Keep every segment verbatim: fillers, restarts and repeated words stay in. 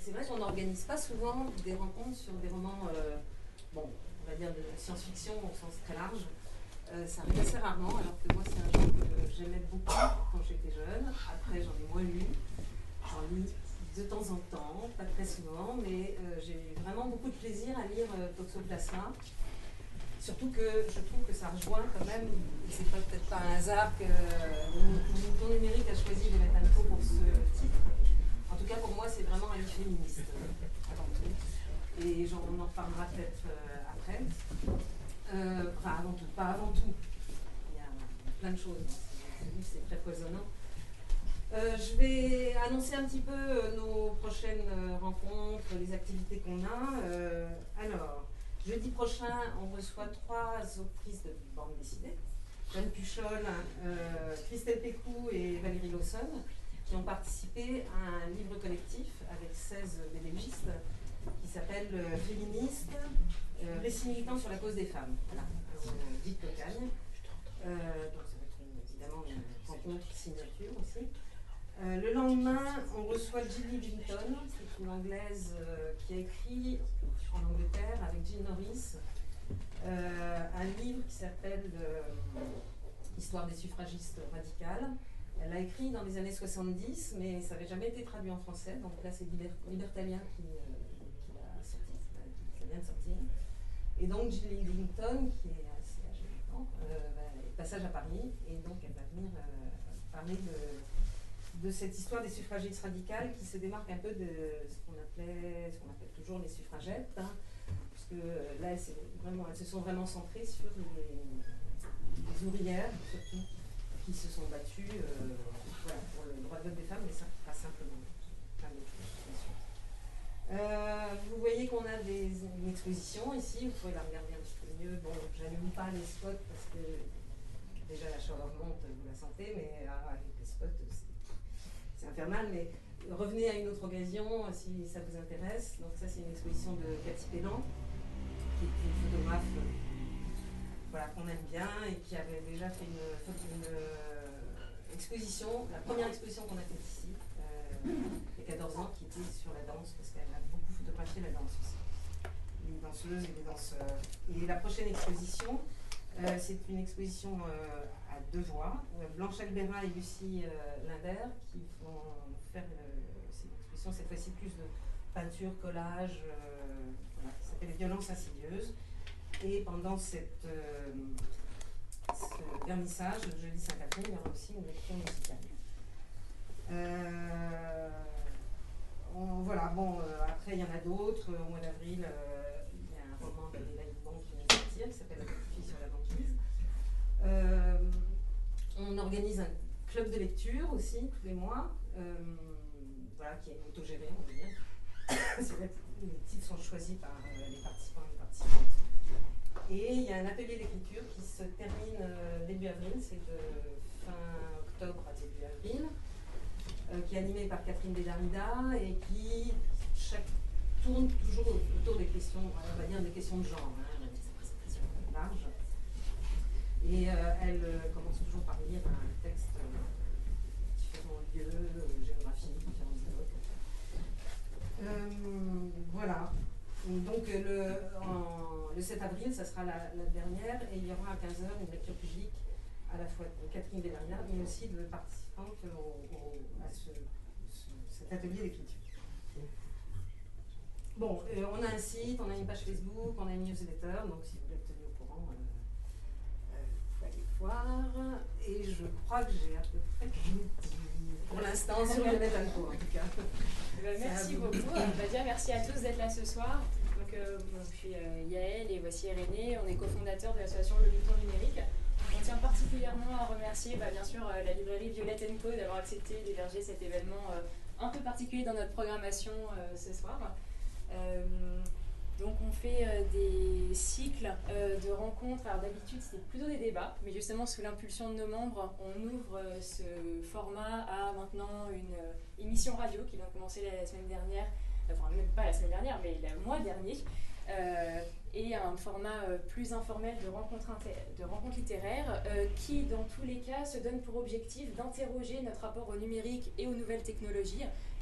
c'est vrai qu'on n'organise pas souvent des rencontres sur des romans, euh, bon, on va dire de science-fiction au sens très large. Euh, ça arrive assez rarement, alors que moi c'est un genre que j'aimais beaucoup quand j'étais jeune. Après j'en ai moins lu, j'en lis de temps en temps, pas très souvent, mais euh, j'ai eu vraiment beaucoup de plaisir à lire euh, Toxoplasma. Surtout que je trouve que ça rejoint quand même, c'est peut-être pas un hasard que Mouton Numérique a choisi de mettre un pot pour ce titre. En tout cas, pour moi, c'est vraiment un livre féministe, euh, avant tout. Et genre, on en reparlera peut-être euh, après. Euh, enfin, avant tout, pas avant tout. Il y a plein de choses. Ce livre, c'est très foisonnant. Euh, je vais annoncer un petit peu euh, nos prochaines euh, rencontres, les activités qu'on a. Euh, alors, jeudi prochain, on reçoit trois autrices de bande dessinée. Jeanne Puchol, euh, Christelle Pécou et Valérie Lawson, qui ont participé à un livre collectif avec seize bénévistes qui s'appelle euh, Féministe, euh, récit militant sur la cause des femmes. Voilà, euh, dite Cocagne. Euh, donc ça va être une, évidemment une rencontre signature aussi. Euh, le lendemain, on reçoit Jill Livington, c'est une Anglaise euh, qui a écrit en Angleterre avec Jill Norris euh, un livre qui s'appelle euh, Histoire des suffragistes radicales. Elle l'a écrit dans les années soixante-dix, mais ça n'avait jamais été traduit en français, donc là c'est Liber Libertalia qui, euh, qui l'a sorti, ça vient de sortir. Et donc Jill Livington, qui est assez âgée maintenant, euh, est passage à Paris, et donc elle va venir euh, parler de, de cette histoire des suffragistes radicales qui se démarque un peu de ce qu'on appelait, ce qu'on appelle toujours les suffragettes, hein, parce que là elles, vraiment, elles se sont vraiment centrées sur les, les ouvrières, surtout, qui se sont battues euh, voilà, pour le droit de vote des femmes, mais ça, pas simplement. Plein d'autres choses, bien sûr. Euh, vous voyez qu'on a des, une exposition ici, vous pouvez la regarder un petit peu mieux. Bon, j'allume pas les spots parce que déjà la chaleur monte, vous la sentez, mais ah, avec les spots, c'est infernal. Mais revenez à une autre occasion si ça vous intéresse. Donc ça, c'est une exposition de Cathy Pellan, qui est une photographe voilà, qu'on aime bien et qui avait déjà fait une, une euh, exposition, la première exposition qu'on a faite ici, euh, il y a quatorze ans, qui était sur la danse, parce qu'elle a beaucoup photographié la danse aussi. Les danseuses et les danseurs. Et la prochaine exposition, euh, c'est une exposition euh, à deux voix. Euh, Blanche Albera et Lucie euh, Linder qui vont faire euh, cette exposition, cette fois-ci plus de peinture, collage, euh, voilà, qui s'appelle Les violences insidieuses. Et pendant cette, euh, ce vernissage, le jeudi Saint-Catherine, il y aura aussi une lecture musicale. Euh, on, voilà, bon, euh, après il y en a d'autres. Au mois d'avril, euh, il y a un roman d'Adéla Hibon qui vient de sortir, qui s'appelle La petite fille sur la banquise. Euh, on organise un club de lecture aussi, tous les mois, euh, voilà, qui est autogéré, on va dire. Les titres sont choisis par euh, les participants et les participantes. Et il y a un atelier d'écriture qui se termine euh, début avril, c'est de fin octobre à début avril, euh, qui est animé par Catherine Bédarida et qui chaque, tourne toujours autour des questions, on va dire des questions de genre, hein, c'est très large. Et euh, elle euh, commence toujours par lire un texte euh, différents lieux, euh, géographiques, différentes époques. Euh, voilà. Donc le, en, le sept avril, ça sera la, la dernière, et il y aura à quinze heures une lecture publique à la fois de Catherine Bédarida, mais aussi de participantes au, au, à ce, ce, cet atelier d'écriture. Bon, euh, on a un site, on a une page Facebook, on a une newsletter, donc si vous voulez être tenu au courant, euh, euh, vous pouvez aller voir. Et je crois que j'ai à peu près tout dit pour l'instant sur Violette Alco, en tout cas. Ben, merci beaucoup. Euh, bah, déjà, merci à tous d'être là ce soir. Donc, euh, je suis euh, Yael et voici Irénée. On est cofondateurs de l'association Le Mouton Numérique. On tient particulièrement à remercier bah, bien sûr euh, la librairie Violette Co d'avoir accepté d'héberger cet événement euh, un peu particulier dans notre programmation euh, ce soir. Euh, donc on fait euh, des cycles euh, de rencontres. Alors d'habitude c'était plutôt des débats, mais justement sous l'impulsion de nos membres, on ouvre euh, ce format à maintenant une euh, émission radio qui vient de commencer la, la semaine dernière, enfin même pas la semaine dernière, mais le mois dernier, euh, et un format euh, plus informel de rencontres, de rencontres littéraires euh, qui dans tous les cas se donne pour objectif d'interroger notre rapport au numérique et aux nouvelles technologies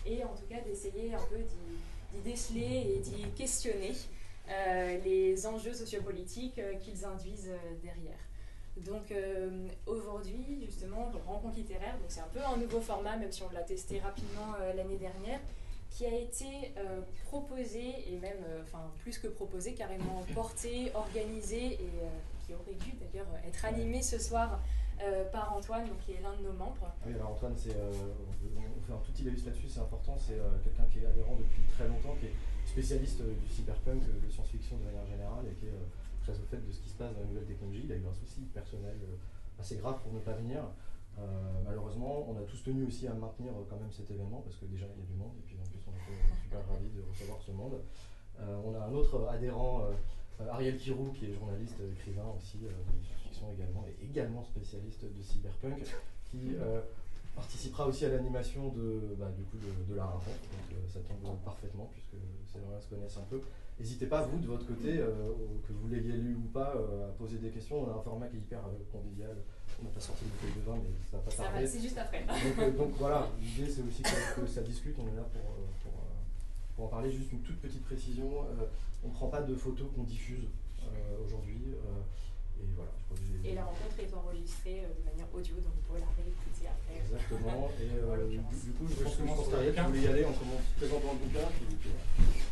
et en tout cas d'essayer un peu d'y déceler et d'y questionner euh, les enjeux sociopolitiques euh, qu'ils induisent euh, derrière. Donc euh, aujourd'hui, justement, Rencontre littéraire, c'est un peu un nouveau format, même si on l'a testé rapidement euh, l'année dernière, qui a été euh, proposé, et même, enfin euh, plus que proposé, carrément porté, organisé, et euh, qui aurait dû d'ailleurs être animé ce soir euh, par Antoine, donc, qui est l'un de nos membres. Oui, alors Antoine, c'est, euh, on fait un tout petit laïus là-dessus, c'est important, c'est euh, quelqu'un qui est adhérent depuis très longtemps, qui est spécialiste euh, du cyberpunk, euh, de science-fiction de manière générale, et qui est euh, très au fait de ce qui se passe dans la nouvelle technologie. Il a eu un souci personnel euh, assez grave pour ne pas venir. Euh, malheureusement, on a tous tenu aussi à maintenir euh, quand même cet événement, parce que déjà il y a du monde, et puis en plus on était super ravis de recevoir ce monde. Euh, on a un autre adhérent, euh, Ariel Kirou, qui est journaliste, écrivain aussi, euh, de science-fiction également, et également spécialiste de cyberpunk, qui euh, participera aussi à l'animation de, bah, du coup de, de la rencontre, donc euh, ça tombe parfaitement, puisque ces gens-là se connaissent un peu. N'hésitez pas, vous, de votre côté, euh, que vous l'ayez lu ou pas, euh, à poser des questions. On a un format qui est hyper euh, convivial. On n'a pas sorti de bouteille de vin, mais ça va pas ça tarder. C'est juste après. Donc, euh, donc voilà, l'idée c'est aussi que, que ça discute. On est là pour, pour, pour en parler. Juste une toute petite précision. Euh, on ne prend pas de photos qu'on diffuse euh, aujourd'hui. Euh, et voilà, je crois que j'ai... Et la rencontre est enregistrée euh, de manière audio, donc vous pouvez la réécouter après. Exactement. Et euh, du, du coup, je pense que je pense par qu'Ariel, tu voulais y aller en commençant présentant le bouquin. Puis, puis, voilà.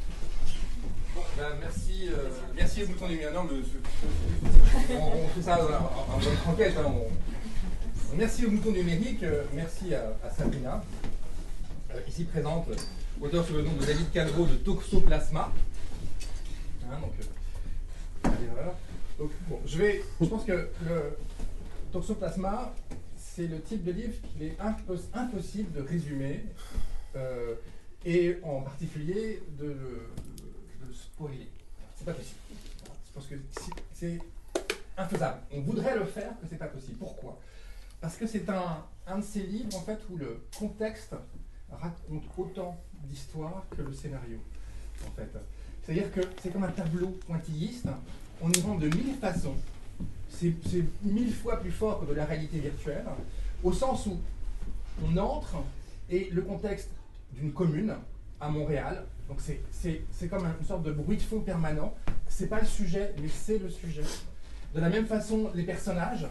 Bon, ben, merci, euh, merci au bouton du mien. Non, mais on, on fait ça en bonne franquette. Hein, on... Merci au bouton numérique, euh, merci à, à Sabrina, euh, ici présente, auteur sous le nom de David Calvo de Toxoplasma. Hein, donc, euh, donc bon, je vais, je pense que le Toxoplasma, c'est le type de livre qu'il est impos- impossible de résumer, euh, et en particulier de le spoiler. C'est pas possible. Je pense que c'est infaisable. On voudrait le faire, que c'est pas possible. Pourquoi? Parce que c'est un, un de ces livres en fait où le contexte raconte autant d'histoires que le scénario. En fait, c'est-à-dire que c'est comme un tableau pointilliste. On y rentre de mille façons. C'est mille fois plus fort que de la réalité virtuelle, au sens où on entre et le contexte d'une commune à Montréal. Donc c'est comme une sorte de bruit de fond permanent. C'est pas le sujet, mais c'est le sujet. De la même façon, les personnages,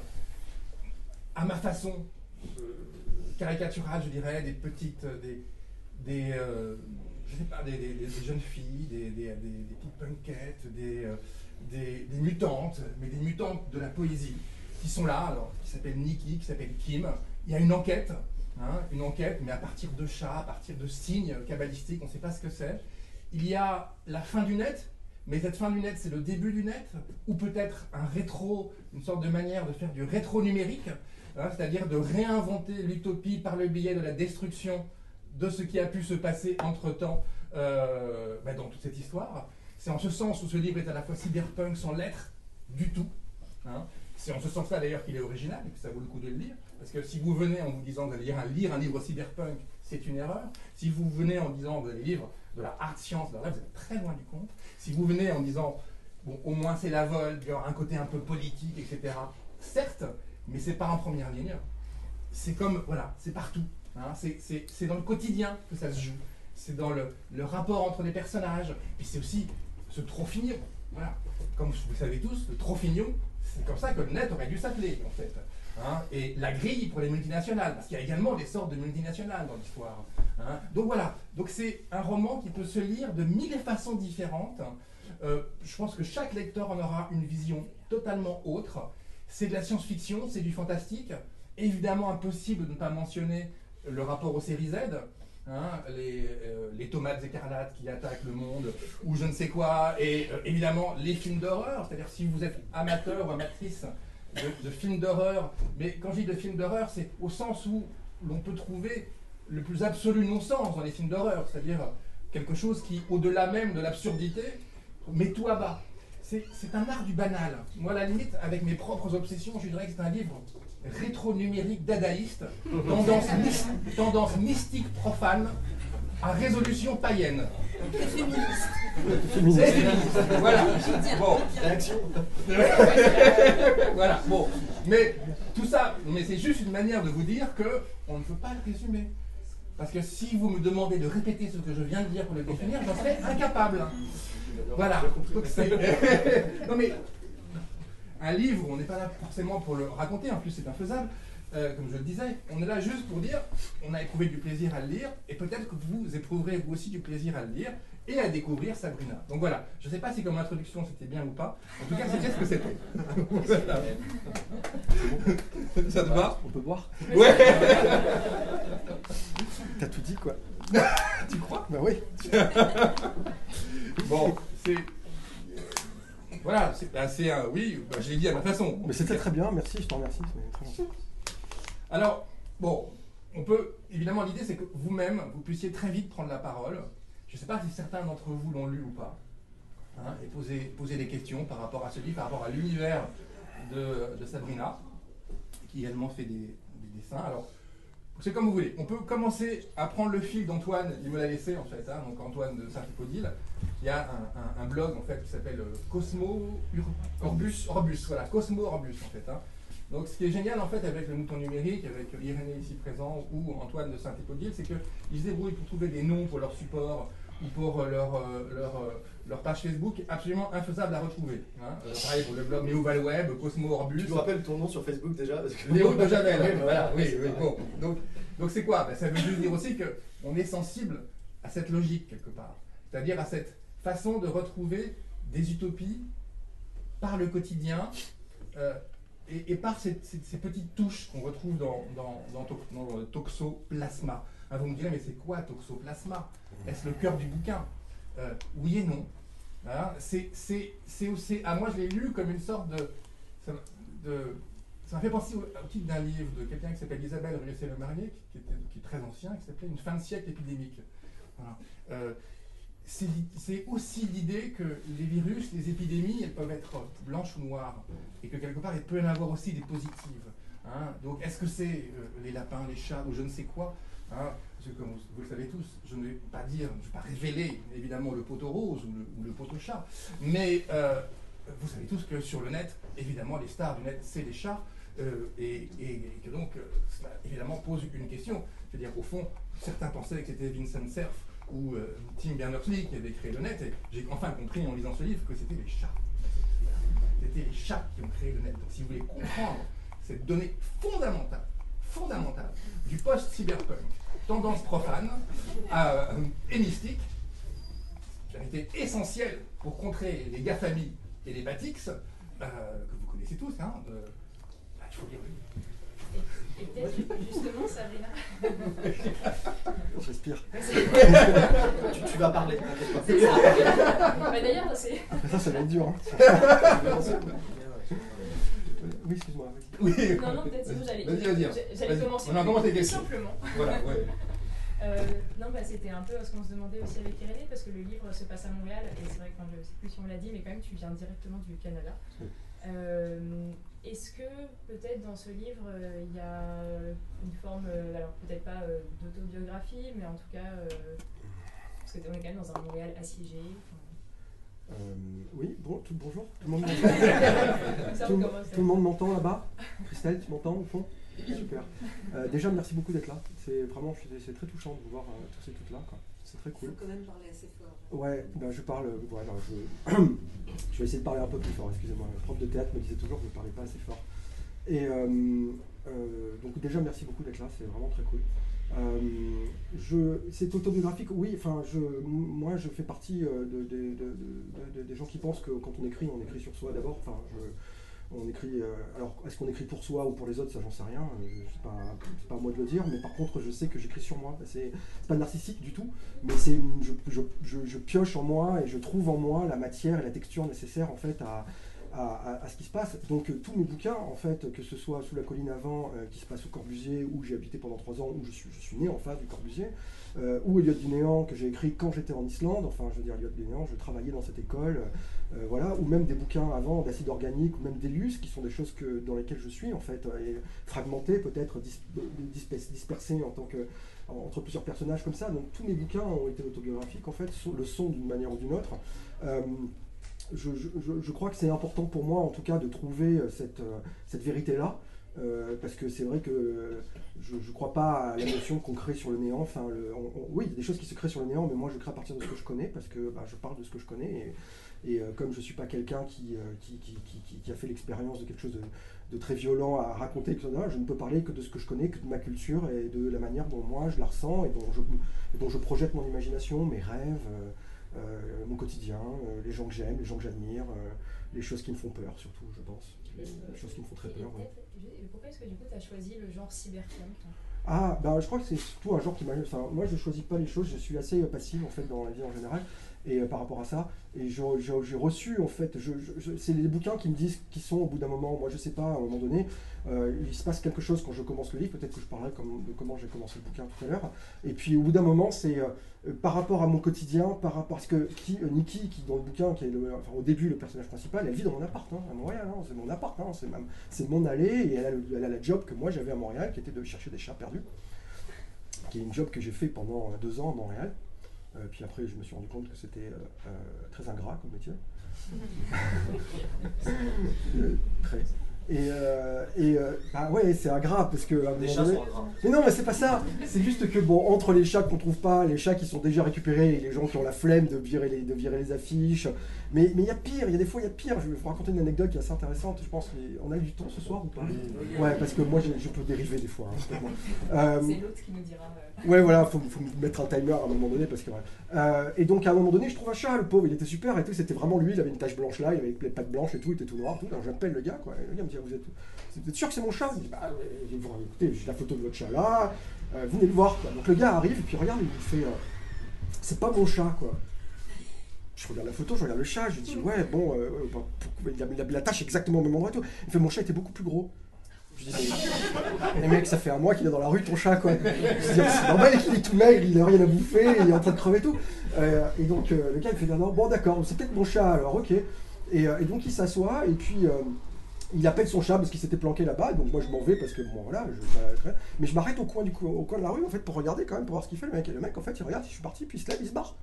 à ma façon euh, caricaturale, je dirais, des petites, des, des, euh, je sais pas, des, des, des jeunes filles, des, des, des, des petites punkettes, des, euh, des, des mutantes, mais des mutantes de la poésie, qui sont là, alors, qui s'appellent Nikki, qui s'appelle Kim. Il y a une enquête. Hein, une enquête, mais à partir de chats, à partir de signes cabalistiques, on ne sait pas ce que c'est. Il y a la fin du net, mais cette fin du net, c'est le début du net, ou peut-être un rétro, une sorte de manière de faire du rétro numérique, hein, c'est-à-dire de réinventer l'utopie par le biais de la destruction de ce qui a pu se passer entre-temps euh, bah, dans toute cette histoire. C'est en ce sens où ce livre est à la fois cyberpunk sans l'être du tout. Hein. C'est en ce sens-là d'ailleurs qu'il est original et que ça vaut le coup de le lire. Parce que si vous venez en vous disant d'aller lire un, lire un livre cyberpunk, c'est une erreur. Si vous venez en disant de lire de la hard science, là, vous êtes très loin du compte. Si vous venez en disant, bon, au moins c'est la vol, il y aura un côté un peu politique, et cetera. Certes, mais c'est pas en première ligne. C'est comme, voilà, c'est partout. Hein. C'est dans le quotidien que ça se joue. C'est dans le, le rapport entre les personnages. Puis c'est aussi ce trophinion. Voilà. Comme vous le savez tous, le trophinion, c'est comme ça que le net aurait dû s'appeler, en fait. Hein, et la grille pour les multinationales, parce qu'il y a également des sortes de multinationales dans l'histoire. Hein. Donc voilà, donc c'est un roman qui peut se lire de mille façons différentes. Euh, je pense que chaque lecteur en aura une vision totalement autre. C'est de la science-fiction, c'est du fantastique. Évidemment impossible de ne pas mentionner le rapport aux séries Z, hein, les, euh, les tomates écarlates qui attaquent le monde, ou je ne sais quoi, et euh, évidemment les films d'horreur, c'est-à-dire si vous êtes amateur ou amatrice De, de films d'horreur, mais quand je dis de films d'horreur, c'est au sens où l'on peut trouver le plus absolu non-sens dans les films d'horreur, c'est-à-dire quelque chose qui, au-delà même de l'absurdité, met tout à bas. C'est un art du banal. Moi, à la limite, avec mes propres obsessions, je dirais que c'est un livre rétro-numérique dadaïste, tendance, tendance mystique profane, à résolution païenne. C'est féministe. C'est féministe. Voilà. Bon. Réaction. Voilà. Bon. Mais tout ça, mais c'est juste une manière de vous dire que on ne peut pas le résumer. Parce que si vous me demandez de répéter ce que je viens de dire pour le définir, j'en serais incapable. Voilà. Donc c'est... non mais, un livre, on n'est pas là forcément pour le raconter, en plus c'est infaisable. Euh, comme je le disais, on est là juste pour dire on a éprouvé du plaisir à le lire, et peut-être que vous éprouverez vous aussi du plaisir à le lire et à découvrir Sabrina. Donc voilà, je ne sais pas si comme introduction c'était bien ou pas, en tout cas c'était ce que c'était. Voilà. Ça te va? On peut boire? Ouais. T'as tout dit quoi. Tu crois? Bah oui. Bon, c'est... Voilà, c'est assez... Euh, oui, bah, je l'ai dit à ma façon. Mais c'était très bien, merci, je t'en remercie, c'est très gentil. Alors, bon, on peut... Évidemment, l'idée, c'est que vous-même, vous puissiez très vite prendre la parole. Je ne sais pas si certains d'entre vous l'ont lu ou pas. Hein, et poser, poser des questions par rapport à ce livre, par rapport à l'univers de, de Sabrina, qui également fait des, des dessins. Alors, c'est comme vous voulez. On peut commencer à prendre le fil d'Antoine, il me l'a laissé en fait, hein, donc Antoine de Saint-Hippolyte. Il y a un, un, un blog en fait qui s'appelle Cosmo Orbus, Orbus, voilà, Cosmo Orbus en fait. Hein. Donc ce qui est génial en fait avec le mouton numérique, avec Irénée ici présent ou Antoine de Saint-Hippolyte, c'est qu'ils se débrouillent pour trouver des noms pour leur support ou pour leur, leur, leur page Facebook absolument infaisable à retrouver. Hein. Euh, pareil pour le blog NeoValWeb, Cosmo Orbus. Tu me rappelles ton nom sur Facebook déjà parce que... Léo de Javel. Oui, voilà, oui, oui. oui. Bon. Donc, donc c'est quoi? Ben, ça veut juste dire aussi qu'on est sensible à cette logique quelque part. C'est-à-dire à cette façon de retrouver des utopies par le quotidien euh, et, et par ces, ces, ces petites touches qu'on retrouve dans, dans, dans, dans le toxoplasma. Ah, vous me direz, mais c'est quoi toxoplasma? Est-ce le cœur du bouquin? euh, Oui et non. Hein, c'est, c'est, c'est aussi, ah, moi je l'ai lu comme une sorte de... Ça, de, ça m'a fait penser au, au titre d'un livre de quelqu'un qui s'appelle Isabelle Rieussé-Le Marnier, qui, était, qui est très ancien, qui s'appelait Une fin de siècle épidémique. Voilà. Euh, c'est, c'est aussi l'idée que les virus, les épidémies, elles peuvent être blanches ou noires, et que quelque part il peut y en avoir aussi des positives. Hein. Donc est-ce que c'est euh, les lapins, les chats ou je ne sais quoi? Hein, parce que comme vous, vous le savez tous, je ne vais pas dire, je ne vais pas révéler évidemment le poteau rose ou le, ou le poteau chat, mais euh, vous savez tous que sur le net, évidemment les stars du net, c'est les chats, euh, et, et, et que donc euh, cela évidemment pose une question. Je veux dire, au fond, certains pensaient que c'était Vincent Cerf ou euh, Tim Berners-Lee qui avait créé le net, et j'ai enfin compris en lisant ce livre que c'était les chats. C'était les chats qui ont créé le net. Donc si vous voulez comprendre cette donnée fondamentale, fondamentale du post-cyberpunk, tendance profane euh, et mystique, vérité essentielle pour contrer les GAFAMI et les Batix, euh, que vous connaissez tous, hein, euh, bah, il faut lire le livre. Et, et peut-être justement, Sabrina. J'aspire. tu, tu vas parler, t'inquiète pas. C'est ça. Bah, d'ailleurs, c'est... Après ça, ça va être dur. Hein. Oui, excuse-moi. Oui. Non, non, peut-être sinon j'allais. Vas-y, vas-y. J'allais vas-y. commencer. On a commencé quelque chose. Simplement. Voilà, ouais. Euh, non, bah, c'était un peu ce qu'on se demandait aussi avec Irénée, parce que le livre se passe à Montréal, et c'est vrai que je ne sais plus si on l'a dit, mais quand même tu viens directement du Canada. Oui. Euh, est-ce que peut-être dans ce livre euh, il y a une forme, euh, alors peut-être pas euh, d'autobiographie, mais en tout cas, euh, parce qu'on est quand même dans un Montréal assiégé. Euh, oui, bon, tout, bonjour, tout le monde Ça, m'entend. tout, commence, tout le monde m'entend là-bas. Christelle, tu m'entends au fond? Super. Euh, déjà, merci beaucoup d'être là. C'est vraiment, c'est très touchant de vous voir euh, tous et toutes là. Quoi. C'est très cool. Il faut quand même parler assez fort. Ouais, ben je parle. Ouais, non, je, je vais essayer de parler un peu plus fort. Excusez-moi. Le prof de théâtre me disait toujours que je ne parlais pas assez fort. Et euh, euh, donc déjà, merci beaucoup d'être là. C'est vraiment très cool. Euh, je, c'est autobiographique, oui. Enfin, je, moi, je fais partie euh, de, de, de, de, de, des gens qui pensent que quand on écrit, on écrit sur soi d'abord. Enfin, je, on écrit. Euh, alors, est-ce qu'on écrit pour soi ou pour les autres? Ça, j'en sais rien. Euh, c'est pas, c'est pas à moi de le dire. Mais par contre, je sais que j'écris sur moi. C'est, c'est pas narcissique du tout, mais c'est, une, je, je, je, je pioche en moi et je trouve en moi la matière et la texture nécessaire en fait à À, à, à ce qui se passe. Donc euh, tous mes bouquins, en fait, que ce soit Sous la colline avant, euh, qui se passe au Corbusier, où j'ai habité pendant trois ans, où je suis, je suis né en face du Corbusier, euh, ou Eliott du Néant, que j'ai écrit quand j'étais en Islande, enfin je veux dire Eliott du Néant, je travaillais dans cette école, euh, voilà, ou même des bouquins avant d'acide organique, ou même d'Elius, qui sont des choses que, dans lesquelles je suis, en fait, et fragmentées, peut-être dis, dis, dispersées en tant que, entre plusieurs personnages comme ça. Donc tous mes bouquins ont été autobiographiques, en fait, le sont d'une manière ou d'une autre. Euh, Je, je, je crois que c'est important pour moi, en tout cas, de trouver cette, cette vérité-là, Euh, parce que c'est vrai que je ne crois pas à la notion qu'on crée sur le néant. Enfin, le, on, on, oui, il y a des choses qui se créent sur le néant, mais moi je crée à partir de ce que je connais, parce que bah, je parle de ce que je connais. Et, et euh, comme je ne suis pas quelqu'un qui, euh, qui, qui, qui, qui a fait l'expérience de quelque chose de, de très violent à raconter, et cetera, je ne peux parler que de ce que je connais, que de ma culture et de la manière dont moi je la ressens et dont je, et dont je projette mon imagination, mes rêves, euh, euh, mon quotidien, euh, les gens que j'aime, les gens que j'admire, euh, les choses qui me font peur surtout, je pense. Les, les choses qui me font très peur. Ouais. Pourquoi est-ce que du coup tu as choisi le genre cyberpunk? Ah, ben je crois que c'est surtout un genre qui m'a... Enfin, moi je ne choisis pas les choses, je suis assez passif en fait dans la vie en général, et euh, par rapport à ça, et j'ai reçu en fait, je, je, c'est les bouquins qui me disent qui sont au bout d'un moment, moi je sais pas, à un moment donné, euh, il se passe quelque chose quand je commence le livre, peut-être que je parlerai comme, de comment j'ai commencé le bouquin tout à l'heure, et puis au bout d'un moment c'est euh, par rapport à mon quotidien, par rapport, parce que qui, euh, Nikki, qui dans le bouquin, qui est le, enfin, au début le personnage principal, elle vit dans mon appart, hein, à Montréal, hein, c'est mon appart, hein, c'est mon allée, et elle a, le, elle a la job que moi j'avais à Montréal, qui était de chercher des chats perdus, qui est une job que j'ai fait pendant deux ans à Montréal. Euh, puis après, je me suis rendu compte que c'était euh, euh, très ingrat comme métier. euh, très. Et, euh, et euh, bah ouais, c'est ingrat parce que. Les chats donné... sont ingrats. Mais non, mais c'est pas ça. C'est juste que bon, entre les chats qu'on trouve pas, les chats qui sont déjà récupérés et les gens qui ont la flemme de virer les, de virer les affiches. Mais il y a pire, il y a des fois il y a pire. Je vais vous raconter une anecdote qui est assez intéressante. Je pense qu'on a eu du temps ce soir ou pas? Ouais, parce que moi je peux dériver des fois. Hein, euh, c'est l'autre qui nous dira. Euh... Ouais, voilà, faut, faut mettre un timer à un moment donné parce que. Ouais. Euh, et donc à un moment donné, je trouve un chat, le pauvre, il était super et tout. C'était vraiment lui, il avait une tache blanche là, il avait les pattes blanches et tout, il était tout noir. Tout. Alors j'appelle le gars, quoi. Et le gars me dit, vous êtes, vous êtes sûr que c'est mon chat? Je dis, bah écoutez, j'ai la photo de votre chat là, euh, venez le voir. Quoi. Donc le gars arrive et puis regarde, il me fait, euh, c'est pas mon chat, quoi. Je regarde la photo, je regarde le chat, je lui dis, ouais, bon, euh, bah, il, a, il a la tâche exactement au même endroit et tout. Il me fait, mon chat était beaucoup plus gros. Je dis, mais mec, ça fait un mois qu'il est dans la rue, ton chat, quoi. Je dis, c'est normal qu'il est tout maigre, il n'a rien à bouffer, il est en train de crever et tout. Euh, et donc, euh, le gars, il fait, non, bon, d'accord, c'est peut-être mon chat, alors, ok. Et, euh, et donc, il s'assoit, et puis, euh, il appelle son chat parce qu'il s'était planqué là-bas. Donc, moi, je m'en vais parce que, bon, voilà, je, je, mais je m'arrête au coin, du, au coin de la rue, en fait, pour regarder quand même, pour voir ce qu'il fait, le mec. Et le mec, en fait, il regarde, je suis parti, puis il se lève, il se barre.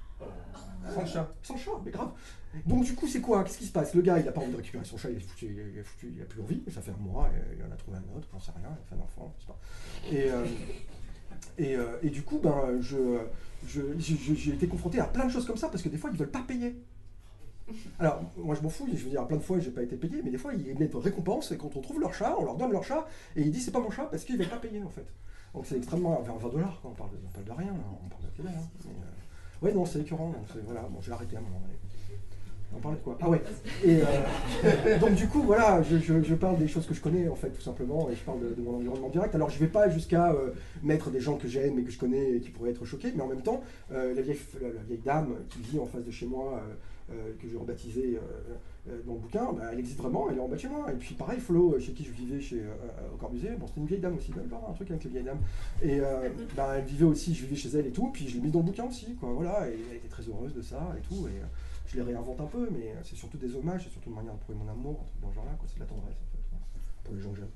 Sans chat. Sans chat, mais grave. Donc du coup, c'est quoi? Qu'est-ce qui se passe? Le gars, il n'a pas envie de récupérer son chat, il est foutu, il est foutu, il a plus envie, ça fait un mois, il en a trouvé un autre, j'en sais rien, il a fait un enfant, je sais pas. Et, euh, et, euh, et du coup, ben, je, je, je, j'ai été confronté à plein de choses comme ça, parce que des fois, ils ne veulent pas payer. Alors, moi je m'en fous, je veux dire, plein de fois, j'ai pas été payé, mais des fois, ils mettent récompense, et quand on trouve leur chat, on leur donne leur chat, et ils disent, c'est pas mon chat, parce qu'ils ne veulent pas payer, en fait. Donc c'est extrêmement, vers vingt dollars, on parle de, on parle de rien, là, on parle de Québec, hein. Mais, euh, ouais, non, c'est écœurant. Voilà, bon, j'ai arrêté à un moment donné. On parlait de quoi? Ah ouais. Et euh, donc du coup, voilà, je, je, je parle des choses que je connais, en fait, tout simplement, et je parle de, de mon environnement direct. Alors, je vais pas jusqu'à euh, mettre des gens que j'aime et que je connais et qui pourraient être choqués, mais en même temps, euh, la, vieille, la, la vieille dame qui vit en face de chez moi, euh, euh, que j'ai rebaptisée euh, euh, dans le bouquin, bah, elle existe vraiment, elle est en bas de chez moi. Et puis pareil, Flo, chez qui je vivais chez, euh, au Corbusier, bon, c'était une vieille dame aussi, il un truc avec les vieilles dames. Et euh, bah, elle vivait aussi, je vivais chez elle et tout, puis je l'ai mis dans le bouquin aussi, quoi, voilà, et elle était très heureuse de ça et tout. Et, euh, je les réinvente un peu, mais c'est surtout des hommages, c'est surtout une manière de prouver mon amour, un truc dans ce genre-là, c'est de la tendresse en fait, voilà, pour les gens que j'aime.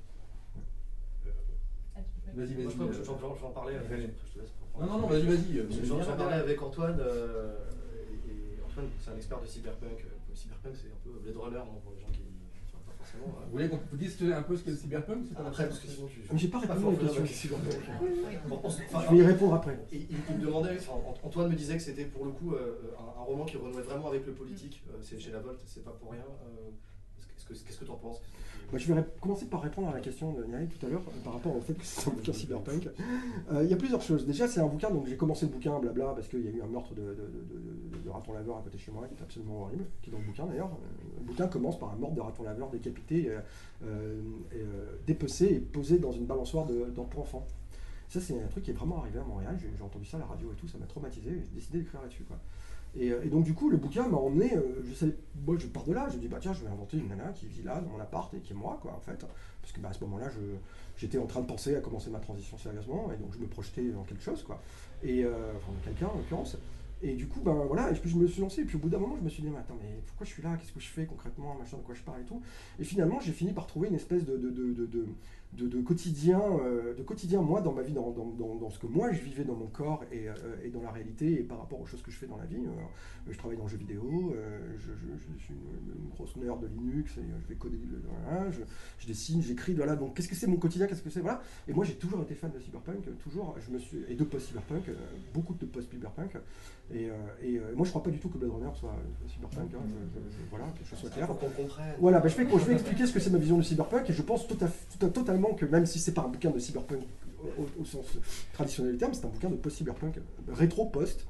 Vas-y, vas-y. Moi, je vais en parler après, après je te laisse. Non, non, non, vas-y, vas-y. J'en parlais avec Antoine, euh, et, et Antoine, c'est un expert de cyberpunk. Le cyberpunk, c'est un peu Blade Runner, non, pour les gens qui ne sont pas forcément. Vous voulez qu'on vous dise un peu ce qu'est le cyberpunk? Ah, après, parce que sinon, tu. Mais j'ai pas répondu à la question du cyberpunk. Je vais y répondre après. Il, il, il me demandait, enfin, Antoine me disait que c'était pour le coup euh, un, un roman qui renouait vraiment avec le politique. Euh, c'est chez La Volte, c'est pas pour rien. Euh, Qu'est-ce que tu en penses? Moi, je vais commencer par répondre à la question de Niaï tout à l'heure par rapport au fait que c'est un bouquin cyberpunk. Euh, il y a plusieurs choses. Déjà, c'est un bouquin, donc j'ai commencé le bouquin, blabla, parce qu'il y a eu un meurtre de, de, de, de, de raton laveur à côté de chez moi, qui est absolument horrible, qui est dans le bouquin d'ailleurs. Le bouquin commence par un meurtre de raton laveur décapité, euh, euh, euh, dépecé et posé dans une balançoire de, pour enfants. Ça, c'est un truc qui est vraiment arrivé à Montréal. J'ai entendu ça à la radio et tout, ça m'a traumatisé. J'ai décidé d'écrire là-dessus, quoi. Et, et donc du coup le bouquin m'a emmené, euh, je savais, moi je pars de là, je me dis bah tiens je vais inventer une nana qui vit là dans mon appart et qui est moi quoi en fait, parce que bah, à ce moment-là je, j'étais en train de penser à commencer ma transition sérieusement et donc je me projetais dans quelque chose quoi, et euh, enfin quelqu'un en l'occurrence, Et du coup, ben voilà, et puis je me suis lancé, et puis au bout d'un moment, je me suis dit, mais attends, mais pourquoi je suis là, qu'est-ce que je fais concrètement, machin, de quoi je parle et tout. Et finalement, j'ai fini par trouver une espèce de, de, de, de, de, de, de quotidien, euh, de quotidien, moi, dans ma vie, dans, dans, dans, dans ce que moi je vivais dans mon corps et, euh, et dans la réalité, et par rapport aux choses que je fais dans la vie. Euh, je travaille dans le jeu vidéo, euh, je, je, je suis une, une grosse nerd de Linux, et je vais coder, voilà, je, je dessine, j'écris, voilà, donc qu'est-ce que c'est mon quotidien, qu'est-ce que c'est, voilà. Et moi, j'ai toujours été fan de cyberpunk, toujours, je me suis, et de post-cyberpunk, euh, beaucoup de post-cyberpunk. Et, euh, et euh, moi je crois pas du tout que Blade Runner soit euh, cyberpunk, hein, je, je, je, voilà, que les choses soient claires. Faut qu'on comprenne. Voilà, bah, je, vais, je vais expliquer ce que c'est ma vision de cyberpunk, et je pense tout à, tout à, totalement que même si c'est pas un bouquin de cyberpunk au, au sens traditionnel du terme, c'est un bouquin de post-cyberpunk, rétro-post,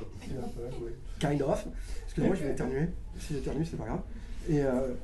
kind of. Excusez-moi, je vais éternuer. Si j'éternue, c'est pas grave. Et euh,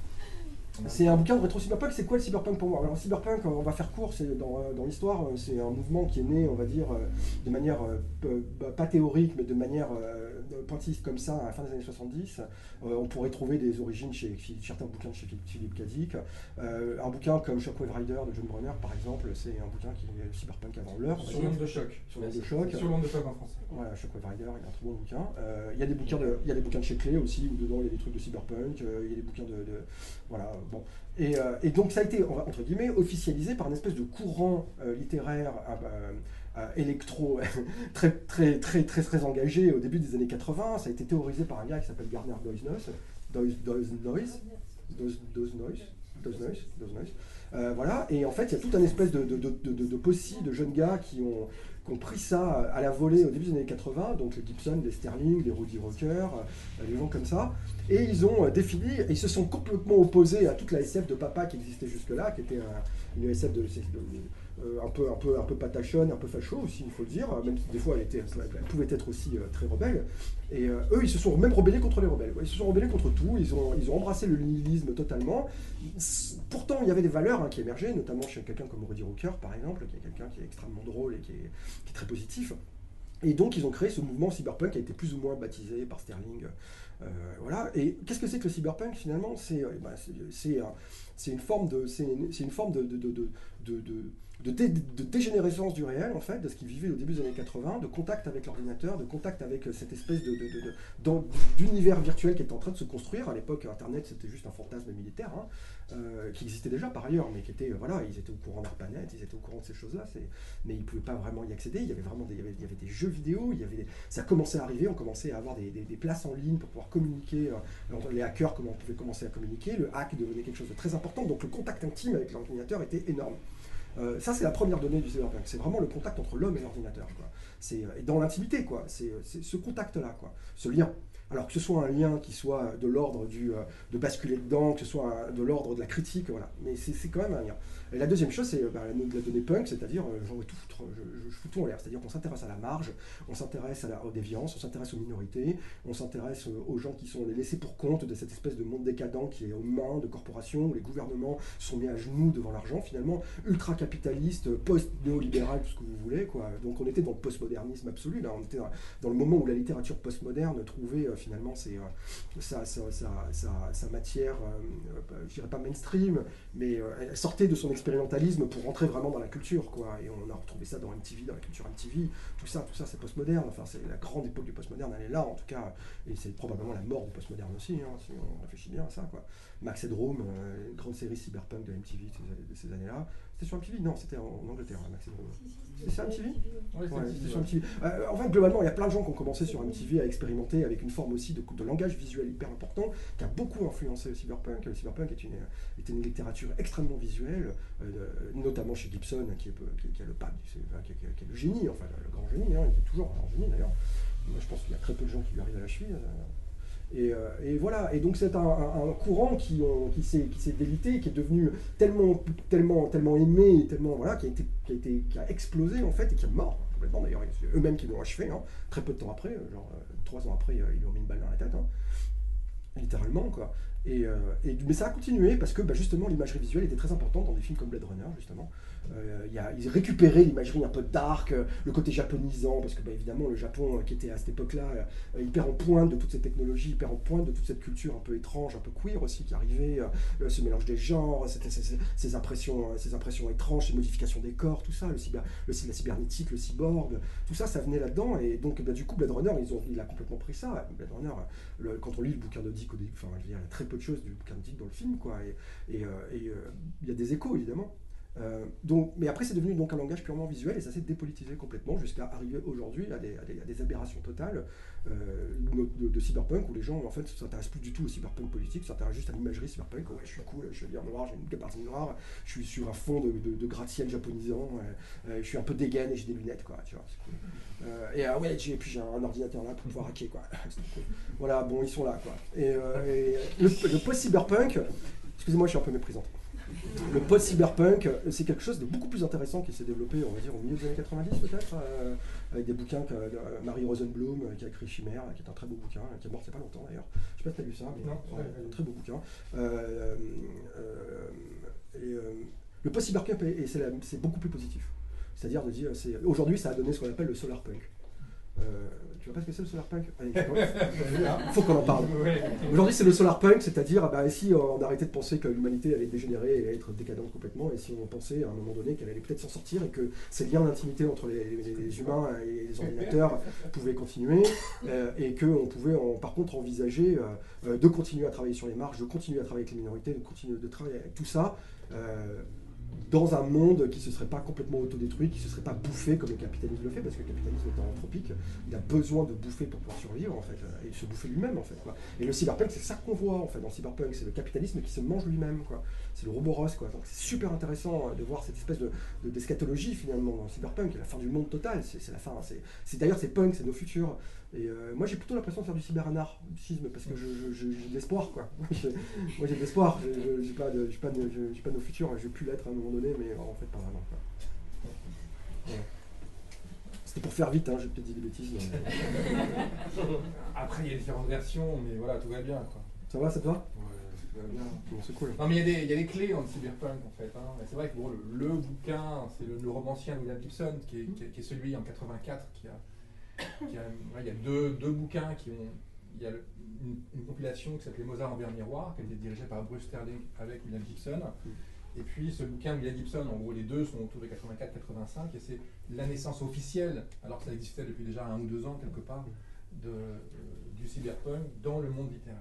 c'est un bouquin de rétro-cyberpunk. C'est quoi le cyberpunk pour moi? Alors, le cyberpunk, on va faire court, c'est dans, dans l'histoire, c'est un mouvement qui est né, on va dire, de manière, euh, pas théorique, mais de manière euh, pointilliste comme ça, à la fin des années soixante-dix. Euh, on pourrait trouver des origines chez, chez certains bouquins de chez Philippe K. Dick. Euh, un bouquin comme Shockwave Rider de John Brunner, par exemple, c'est un bouquin qui est cyberpunk avant l'heure. Sur l'onde de choc. Sur l'onde de choc. Sur l'onde de choc en français. Voilà, Shockwave Rider, il y a un très bon bouquin. Euh, il y a des bouquins de, il y a des bouquins de chez Clé aussi, où dedans il y a des trucs de cyberpunk, euh, il y a des bouquins de, de voilà, bon. Et, euh, et donc ça a été, entre guillemets, officialisé par une espèce de courant euh, littéraire euh, euh, électro très, très, très, très, très engagé au début des années quatre-vingts. Ça a été théorisé par un gars qui s'appelle Gardner Doisnes, Doisnes, Doisnes, Doisnes, Doisnes, Doisnes. Euh, voilà, et en fait, il y a tout un espèce de, de, de, de, de possi de jeunes gars qui ont, qui ont pris ça à la volée au début des années quatre-vingts, donc les Gibson, les Sterling, les Rudy Rocker, euh, des gens comme ça, et ils ont défini, et ils se sont complètement opposés à toute la S F de papa qui existait jusque-là, qui était un, une S F de, de, euh, un, peu, un, peu, un peu patachonne, un peu facho aussi, il faut le dire, même si des fois elle, était, elle pouvait être aussi euh, très rebelle. Et euh, eux, ils se sont même rebellés contre les rebelles. Ils se sont rebellés contre tout, ils ont, ils ont embrassé le nihilisme totalement. Pourtant, il y avait des valeurs hein, qui émergeaient, notamment chez quelqu'un comme Rudy Rocker, par exemple, qui est quelqu'un qui est extrêmement drôle et qui est, qui est très positif. Et donc, ils ont créé ce mouvement cyberpunk qui a été plus ou moins baptisé par Sterling. Euh, voilà. Et qu'est-ce que c'est que le cyberpunk finalement? C'est euh, bah, c'est euh, une forme de, c'est une, une forme de, de, de, de, de, de De, dé, de dégénérescence du réel, en fait, de ce qu'ils vivaient au début des années quatre-vingts, de contact avec l'ordinateur, de contact avec cette espèce d'univers virtuel qui est en train de se construire. À l'époque, Internet, c'était juste un fantasme militaire, hein, euh, qui existait déjà par ailleurs, mais qui était, euh, voilà, ils étaient au courant d'ARPANET, ils étaient au courant de ces choses-là, mais ils ne pouvaient pas vraiment y accéder. Il y avait vraiment des, il y avait, il y avait des jeux vidéo, il y avait des, ça commençait à arriver, on commençait à avoir des, des, des places en ligne pour pouvoir communiquer. Euh, les hackers, comment on pouvait commencer à communiquer, le hack devenait quelque chose de très important, donc le contact intime avec l'ordinateur était énorme. Euh, ça, c'est la première donnée du cyberpunk. C'est vraiment le contact entre l'homme et l'ordinateur. C'est dans l'intimité, quoi. C'est ce contact-là, quoi. Ce lien. Alors que ce soit un lien qui soit de l'ordre du euh, de basculer dedans, que ce soit un, de l'ordre de la critique, voilà. Mais c'est quand même un lien. Et la deuxième chose, c'est bah, la, la donnée punk, c'est-à-dire euh, j'en veux tout foutre, je, je, je fous tout en l'air. C'est-à-dire qu'on s'intéresse à la marge, on s'intéresse à la aux déviances, on s'intéresse aux minorités, on s'intéresse aux gens qui sont les laissés pour compte de cette espèce de monde décadent qui est aux mains de corporations où les gouvernements sont mis à genoux devant l'argent, finalement ultra-capitaliste, post-néolibéral, tout ce que vous voulez, quoi. Donc on était dans le postmodernisme absolu, là. On était dans, dans le moment où la littérature postmoderne trouvait euh, finalement c'est euh, sa, sa, sa, sa, sa matière, euh, je dirais pas mainstream, mais euh, elle sortait de son expérimentalisme pour rentrer vraiment dans la culture, quoi. Et on a retrouvé ça dans M T V, dans la culture M T V, tout ça, tout ça c'est postmoderne, enfin c'est la grande époque du postmoderne, elle est là en tout cas, et c'est probablement la mort du postmoderne aussi, hein, si on réfléchit bien à ça, quoi. Max Headroom, euh, une grande série cyberpunk de M T V de ces, ces années-là. C'était sur M T V? Non, c'était en, en Angleterre, hein, Max Headroom. C'était sur M T V? Oui, ouais, c'était sur M T V. Euh, en fait, globalement, il y a plein de gens qui ont commencé sur M T V à expérimenter avec une forme aussi de, de langage visuel hyper important qui a beaucoup influencé le cyberpunk. Le cyberpunk est une, est une littérature extrêmement visuelle, euh, notamment chez Gibson, qui est, qui, qui est le pape, qui, qui, qui est le génie, enfin le, le grand génie, hein, il est toujours un grand génie d'ailleurs. Je pense qu'il y a très peu de gens qui lui arrivent à la cheville. Et, euh, et voilà, et donc c'est un, un, un courant qui, ont, qui s'est qui s'est délité, qui est devenu tellement, tellement, tellement aimé, tellement, voilà, qui a, été, qui, a été, qui a explosé en fait, et qui est mort complètement d'ailleurs, eux-mêmes qui l'ont achevé, hein, très peu de temps après, genre euh, trois ans après, euh, ils lui ont mis une balle dans la tête. Hein. littéralement, quoi. Et, euh, et, mais ça a continué parce que bah, justement l'imagerie visuelle était très importante dans des films comme Blade Runner, justement. Euh, y a, ils récupéraient l'imagerie un peu dark, euh, le côté japonisant, parce que bah, évidemment le Japon, euh, qui était à cette époque-là euh, hyper en pointe de toutes ces technologies, hyper en pointe de toute cette culture un peu étrange, un peu queer aussi, qui arrivait, euh, ce mélange des genres, c'était, ces, ces, ces, impressions, ces impressions étranges, ces modifications des corps, tout ça, le cyber, le, la cybernétique, le cyborg, tout ça, ça venait là-dedans. Et donc bah, du coup Blade Runner, ils ont, il a complètement pris ça. Blade Runner, le, quand on lit le bouquin de Dick au début, enfin, je veux dire, il y a très peu de choses du bouquin de Dick dans le film, quoi. Et, et, euh, et euh, il y a des échos, évidemment. Euh, donc, mais après, c'est devenu donc un langage purement visuel et ça s'est dépolitisé complètement jusqu'à arriver aujourd'hui à des, à, des, à des aberrations totales euh, de, de, de cyberpunk où les gens en fait ne s'intéressent plus du tout au cyberpunk politique, s'intéressent juste à l'imagerie cyberpunk. Ouais, je suis cool, je suis bien noir, j'ai une gabardine noire, je suis sur un fond de, de, de gratte-ciel japonisant, euh, euh, je suis un peu dégaine et j'ai des lunettes, quoi. Tu vois, c'est cool. Euh, et euh, ouais, j'ai, puis j'ai un ordinateur là pour pouvoir hacker, quoi. Cool. Voilà, bon, ils sont là, quoi. Et, euh, et le, le post-cyberpunk, excusez-moi, je suis un peu méprisante. Le post-cyberpunk, c'est quelque chose de beaucoup plus intéressant qui s'est développé, on va dire, au milieu des années quatre-vingt-dix peut-être, euh, avec des bouquins que euh, Marie Rosenblum euh, qui a écrit Chimère, qui est un très beau bouquin, qui est mort il n'y a pas longtemps d'ailleurs. Je sais pas si tu as lu ça, mais non, ouais, un très beau bouquin. Euh, euh, et, euh, le post-cyberpunk, est, est, c'est, la, c'est beaucoup plus positif. C'est-à-dire de dire, c'est, aujourd'hui, ça a donné ce qu'on appelle le solarpunk. Euh, tu vois pas ce que c'est le solarpunk? Il faut qu'on en parle. Aujourd'hui, c'est le solarpunk, c'est-à-dire bah, si on arrêtait de penser que l'humanité allait dégénérer et être décadente complètement, et si on pensait à un moment donné qu'elle allait peut-être s'en sortir et que ces liens d'intimité entre les, les, les humains et les ordinateurs pouvaient continuer, euh, et qu'on pouvait en, par contre envisager euh, de continuer à travailler sur les marges, de continuer à travailler avec les minorités, de continuer de travailler avec tout ça. Euh, dans un monde qui ne se serait pas complètement autodétruit, qui ne se serait pas bouffé comme le capitalisme le fait, parce que le capitalisme étant anthropique, il a besoin de bouffer pour pouvoir survivre, en fait, et se bouffer lui-même, en fait, quoi. Et le cyberpunk, c'est ça qu'on voit, en fait, dans le cyberpunk, c'est le capitalisme qui se mange lui-même, quoi. C'est le Roboros, quoi. Donc c'est super intéressant de voir cette espèce de, de, d'eschatologie, finalement, dans le cyberpunk, la fin du monde total, c'est, c'est la fin, c'est, c'est, d'ailleurs, c'est punk, c'est nos futurs. Et euh, moi, j'ai plutôt l'impression de faire du cyberanarchisme, parce que je, je, je, j'ai de l'espoir, quoi. Moi, j'ai de l'espoir, je, je, j'ai pas de, j'ai pas de, j'ai pas de nos futurs, je vais plus l'être à un moment donné, mais en fait, pas vraiment, quoi. Ouais. C'était pour faire vite, hein, j'ai peut-être dit des bêtises. Mais... Après, il y a différentes versions, mais voilà, tout va bien, quoi. Ça va, ça te va? Ouais, tout va bien. Bon, c'est cool. Non, mais il y a des, il y a des clés dans le cyberpunk, en fait. Hein. C'est vrai que bon, le, le bouquin, c'est le, le romancier William Gibson, qui est, qui est, qui est celui en quatre-vingt-quatre, qui a... Qui a, ouais, il y a deux, deux bouquins qui ont. Il y a le, une, une compilation qui s'appelait Mozart en verre miroir, qui a été dirigée par Bruce Sterling avec William Gibson. Et puis ce bouquin de William Gibson, en gros les deux sont autour de quatre-vingt-quatre quatre-vingt-cinq, et c'est la naissance officielle, alors que ça existait depuis déjà un ou deux ans quelque part, de, euh, du cyberpunk dans le monde littéraire.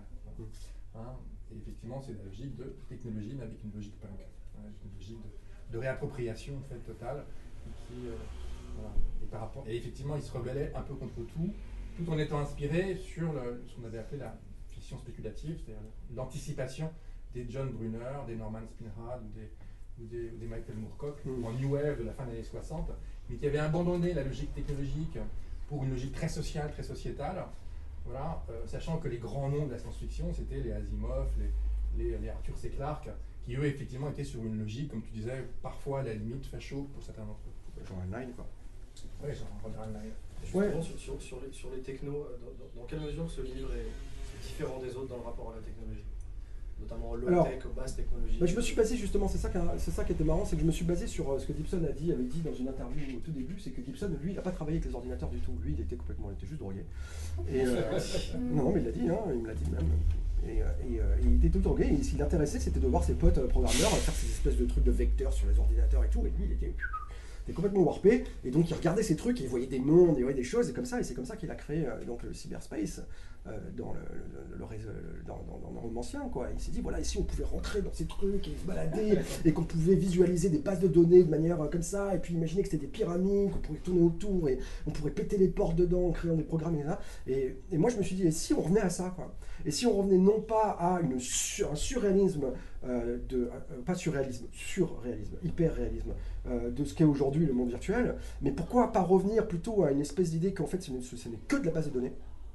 Hein, et effectivement, c'est la logique de technologie, mais avec une logique punk, hein, une logique de, de réappropriation en fait, totale, qui, euh, voilà. Et, par rapport, et effectivement, il se rebellait un peu contre tout, tout en étant inspiré sur le, ce qu'on avait appelé la fiction spéculative, c'est-à-dire l'anticipation des John Brunner, des Norman Spinrad ou des, ou des, ou des Michael Moorcock, mmh. en New Wave de la fin des années soixante, mais qui avaient abandonné la logique technologique pour une logique très sociale, très sociétale, voilà, euh, sachant que les grands noms de la science-fiction, c'était les Asimov, les, les, les Arthur C. Clarke, qui eux, effectivement, étaient sur une logique, comme tu disais, parfois à la limite facho pour certains d'entre eux. Genre Heinlein, quoi. Oui, genre Heinlein. Justement, ouais. sur, sur, sur, les, sur les technos, dans, dans quelle mesure ce livre est, est différent des autres dans le rapport à la technologie? Notamment low-tech, basse technologie. Bah je me suis basé justement, c'est ça, c'est ça qui était marrant, c'est que je me suis basé sur euh, ce que Gibson a dit, avait dit dans une interview au tout début, c'est que Gibson, lui, il n'a pas travaillé avec les ordinateurs du tout. Lui, il était complètement, il était juste drogué. Et, euh, non, mais il l'a dit, hein, il me l'a dit même. Et, euh, et, euh, et il était tout drogué, et ce qui l'intéressait, c'était de voir ses potes euh, programmeurs faire ces espèces de trucs de vecteurs sur les ordinateurs et tout, et lui, il était... Il était complètement warpé, et donc il regardait ces trucs, et il voyait des mondes, il voyait des choses, et comme ça, et c'est comme ça qu'il a créé euh, donc, le cyberspace euh, dans, le, le, le, le, dans, dans, dans le roman ancien, quoi. Il s'est dit, voilà, et si on pouvait rentrer dans ces trucs, et se balader, et qu'on pouvait visualiser des bases de données de manière euh, comme ça, et puis imaginer que c'était des pyramides, qu'on pourrait tourner autour, et on pourrait péter les portes dedans en créant des programmes, et là. Et, et moi, je me suis dit, et si on revenait à ça, quoi? Et si on revenait non pas à une, un surréalisme, euh, de, euh, pas surréalisme, surréalisme, hyper-réalisme, euh, de ce qu'est aujourd'hui le monde virtuel, mais pourquoi pas revenir plutôt à une espèce d'idée qu'en fait ce n'est, ce n'est que de la base de données,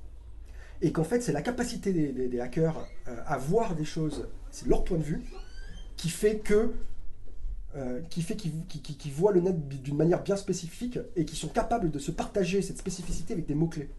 et qu'en fait c'est la capacité des, des, des hackers euh, à voir des choses, c'est leur point de vue, qui fait que Euh, qui fait qu'ils, qui, qui, qui voient le net d'une manière bien spécifique et qui sont capables de se partager cette spécificité avec des mots-clés.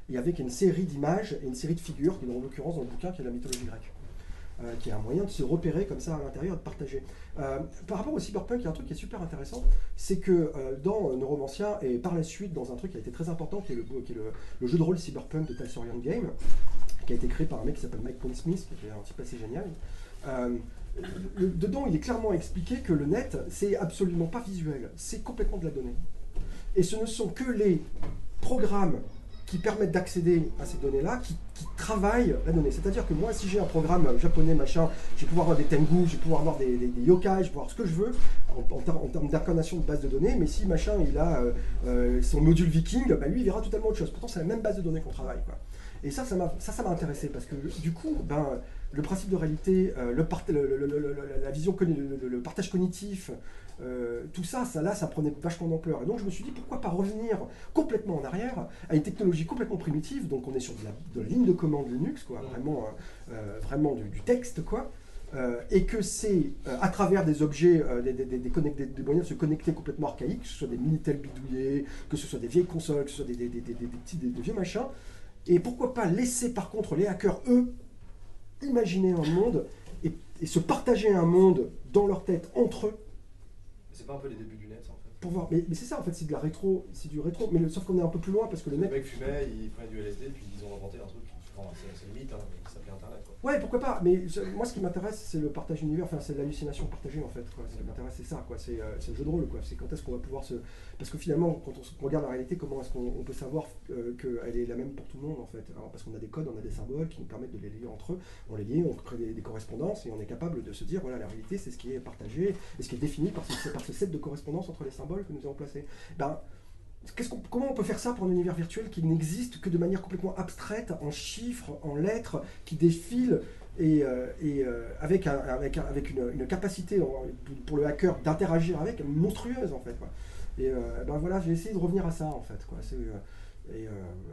et avec une série d'images et une série de figures, qui est en l'occurrence dans le bouquin qui est la mythologie grecque. Euh, qui est un moyen de se repérer comme ça à l'intérieur et de partager. Euh, par rapport au cyberpunk, il y a un truc qui est super intéressant, c'est que euh, dans euh, Neuromancien et par la suite dans un truc qui a été très important, qui est le, qui est le, le jeu de rôle cyberpunk de Telsorian Game, qui a été créé par un mec qui s'appelle Mike Pondsmith, qui est un type assez génial. Euh, le, dedans, il est clairement expliqué que le net, c'est absolument pas visuel, c'est complètement de la donnée. Et ce ne sont que les programmes qui permettent d'accéder à ces données-là, qui, qui travaillent la donnée. C'est-à-dire que moi, si j'ai un programme japonais, machin, je vais pouvoir avoir des tengu, je vais pouvoir avoir des, des, des yokai, je vais pouvoir avoir ce que je veux, en, en, en termes d'incarnation de base de données, mais si machin, il a euh, euh, son module viking, bah, lui, il verra totalement autre chose. Pourtant, c'est la même base de données qu'on travaille, quoi. Et ça, ça m'a ça, ça m'a intéressé, parce que du coup, ben, le principe de réalité, euh, le part, le, le, le, le, la vision, le, le partage cognitif, Euh, tout ça, ça, là, ça prenait vachement d'ampleur. Et donc je me suis dit, pourquoi pas revenir complètement en arrière à une technologie complètement primitive. Donc on est sur de la, de la ligne de commande Linux, quoi, vraiment, euh, vraiment du, du texte, quoi. Euh, et que c'est euh, à travers des objets, euh, des, des, des, des, des, des moyens de se connecter complètement archaïques, que ce soit des Minitel bidouillés, que ce soit des vieilles consoles, que ce soit des, des, des, des, des petits des, des vieux machins. Et pourquoi pas laisser par contre les hackers, eux, imaginer un monde et, et se partager un monde dans leur tête entre eux. C'est pas un peu les débuts du net, ça, en fait? Pour voir, mais, mais c'est ça en fait, c'est de la rétro, c'est du rétro, mais le, sauf qu'on est un peu plus loin parce que le Les net. mecs fumaient, ils prenaient du L S D, puis ils ont inventé un truc, enfin, c'est limite, hein, mais qui s'appelait Internet, quoi. Ouais, pourquoi pas, mais je, moi ce qui m'intéresse c'est le partage univers, enfin c'est l'hallucination partagée en fait, quoi. Ce qui m'intéresse c'est ça, quoi, c'est euh, le jeu de rôle, quoi, c'est quand est-ce qu'on va pouvoir se. Parce que finalement, quand on, se, on regarde la réalité, comment est-ce qu'on peut savoir euh, qu'elle est la même pour tout le monde en fait? Alors, parce qu'on a des codes, on a des symboles qui nous permettent de les lier entre eux, on les lie, on crée des, des correspondances et on est capable de se dire, voilà, la réalité c'est ce qui est partagé et ce qui est défini par ce, par ce set de correspondances entre les symboles que nous avons placés. Ben, qu'on, comment on peut faire ça pour un univers virtuel qui n'existe que de manière complètement abstraite, en chiffres, en lettres, qui défile et, euh, et euh, avec, un, avec, un, avec une, une capacité en, pour le hacker d'interagir avec monstrueuse en fait, quoi. Et euh, ben voilà, j'ai essayé de revenir à ça en fait, quoi. C'est, euh, et, euh,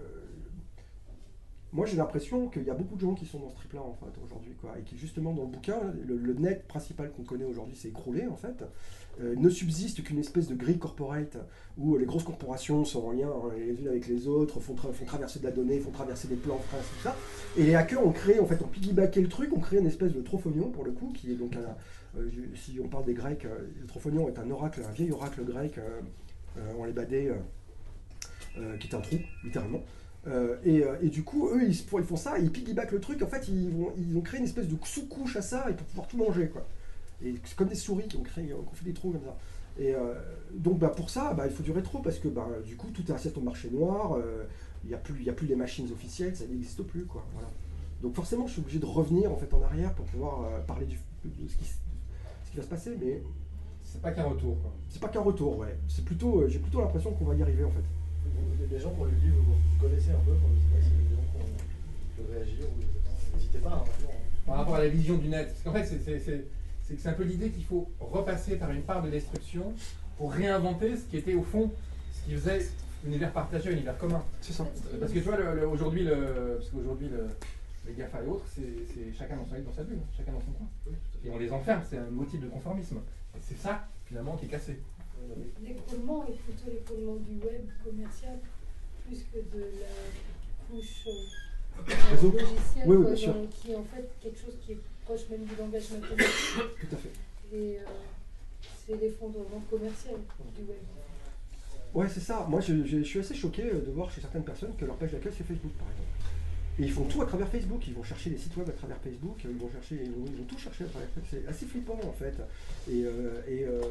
moi j'ai l'impression qu'il y a beaucoup de gens qui sont dans ce trip là en fait aujourd'hui, quoi, et qui justement dans le bouquin, le, le net principal qu'on connaît aujourd'hui s'est écroulé en fait. Euh, ne subsiste qu'une espèce de grille corporate où les grosses corporations sont en lien hein, les unes avec les autres, font, tra font traverser de la donnée, font traverser des plans, tout ça. Et les hackers ont créé, en fait, ont piggybacké le truc, ont créé une espèce de trophonion pour le coup, qui est donc un, euh, si on parle des Grecs, euh, le trophonion est un oracle, un vieil oracle grec euh, euh, en lébadé, euh, euh, qui est un trou, littéralement. Euh, et, euh, et du coup, eux, ils, ils font ça, ils piggybackent le truc, en fait, ils, vont, ils ont créé une espèce de sous-couche à ça, et pour pouvoir tout manger, quoi. Et c'est comme des souris qui ont, créé, qui ont fait des trous comme ça. Et euh, donc bah, pour ça, bah, il faut du rétro, parce que bah, du coup, tout est assis au marché noir, il n'y a, a plus les machines officielles, ça n'existe plus, quoi. Voilà. Donc forcément, je suis obligé de revenir en, fait, en arrière pour pouvoir euh, parler du, de ce qui, ce qui va se passer, mais... C'est pas qu'un retour, quoi. C'est pas qu'un retour, ouais. C'est plutôt, euh, j'ai plutôt l'impression qu'on va y arriver, en fait. Les gens qui ont lu le livre, vous connaissez un peu, je ne sais pas si les gens qui peuvent réagir, ou n'hésitez pas, hein, maintenant. Par rapport à la vision du net, parce qu'en fait, c'est... c'est que c'est un peu l'idée qu'il faut repasser par une part de destruction pour réinventer ce qui était au fond, ce qui faisait l'univers partagé, l'univers commun. C'est ça. Parce que tu vois, le, le, aujourd'hui, le, parce qu'aujourd'hui, le, les GAFA et autres, c'est chacun dans sa, dans sa bulle, chacun dans son coin. Oui, et on les enferme, c'est un motif de conformisme. Et c'est ça, finalement, qui est cassé. L'écroulement est plutôt l'écroulement du web commercial, plus que de la couche euh, logicielle, oui, oui, quoi, bien sûr. dans, qui est en fait quelque chose qui est proche même du langage mathématique. Tout à fait. Et euh, c'est l'effondrement commercial du web. Ouais, c'est ça. Moi, je, je, je suis assez choqué de voir chez certaines personnes que leur page d'accueil, c'est Facebook, par exemple. Et ils font tout à travers Facebook. Ils vont chercher les sites web à travers Facebook. Ils vont chercher, ils vont, ils vont tout chercher à travers Facebook. C'est assez flippant, en fait. Et, euh, et euh,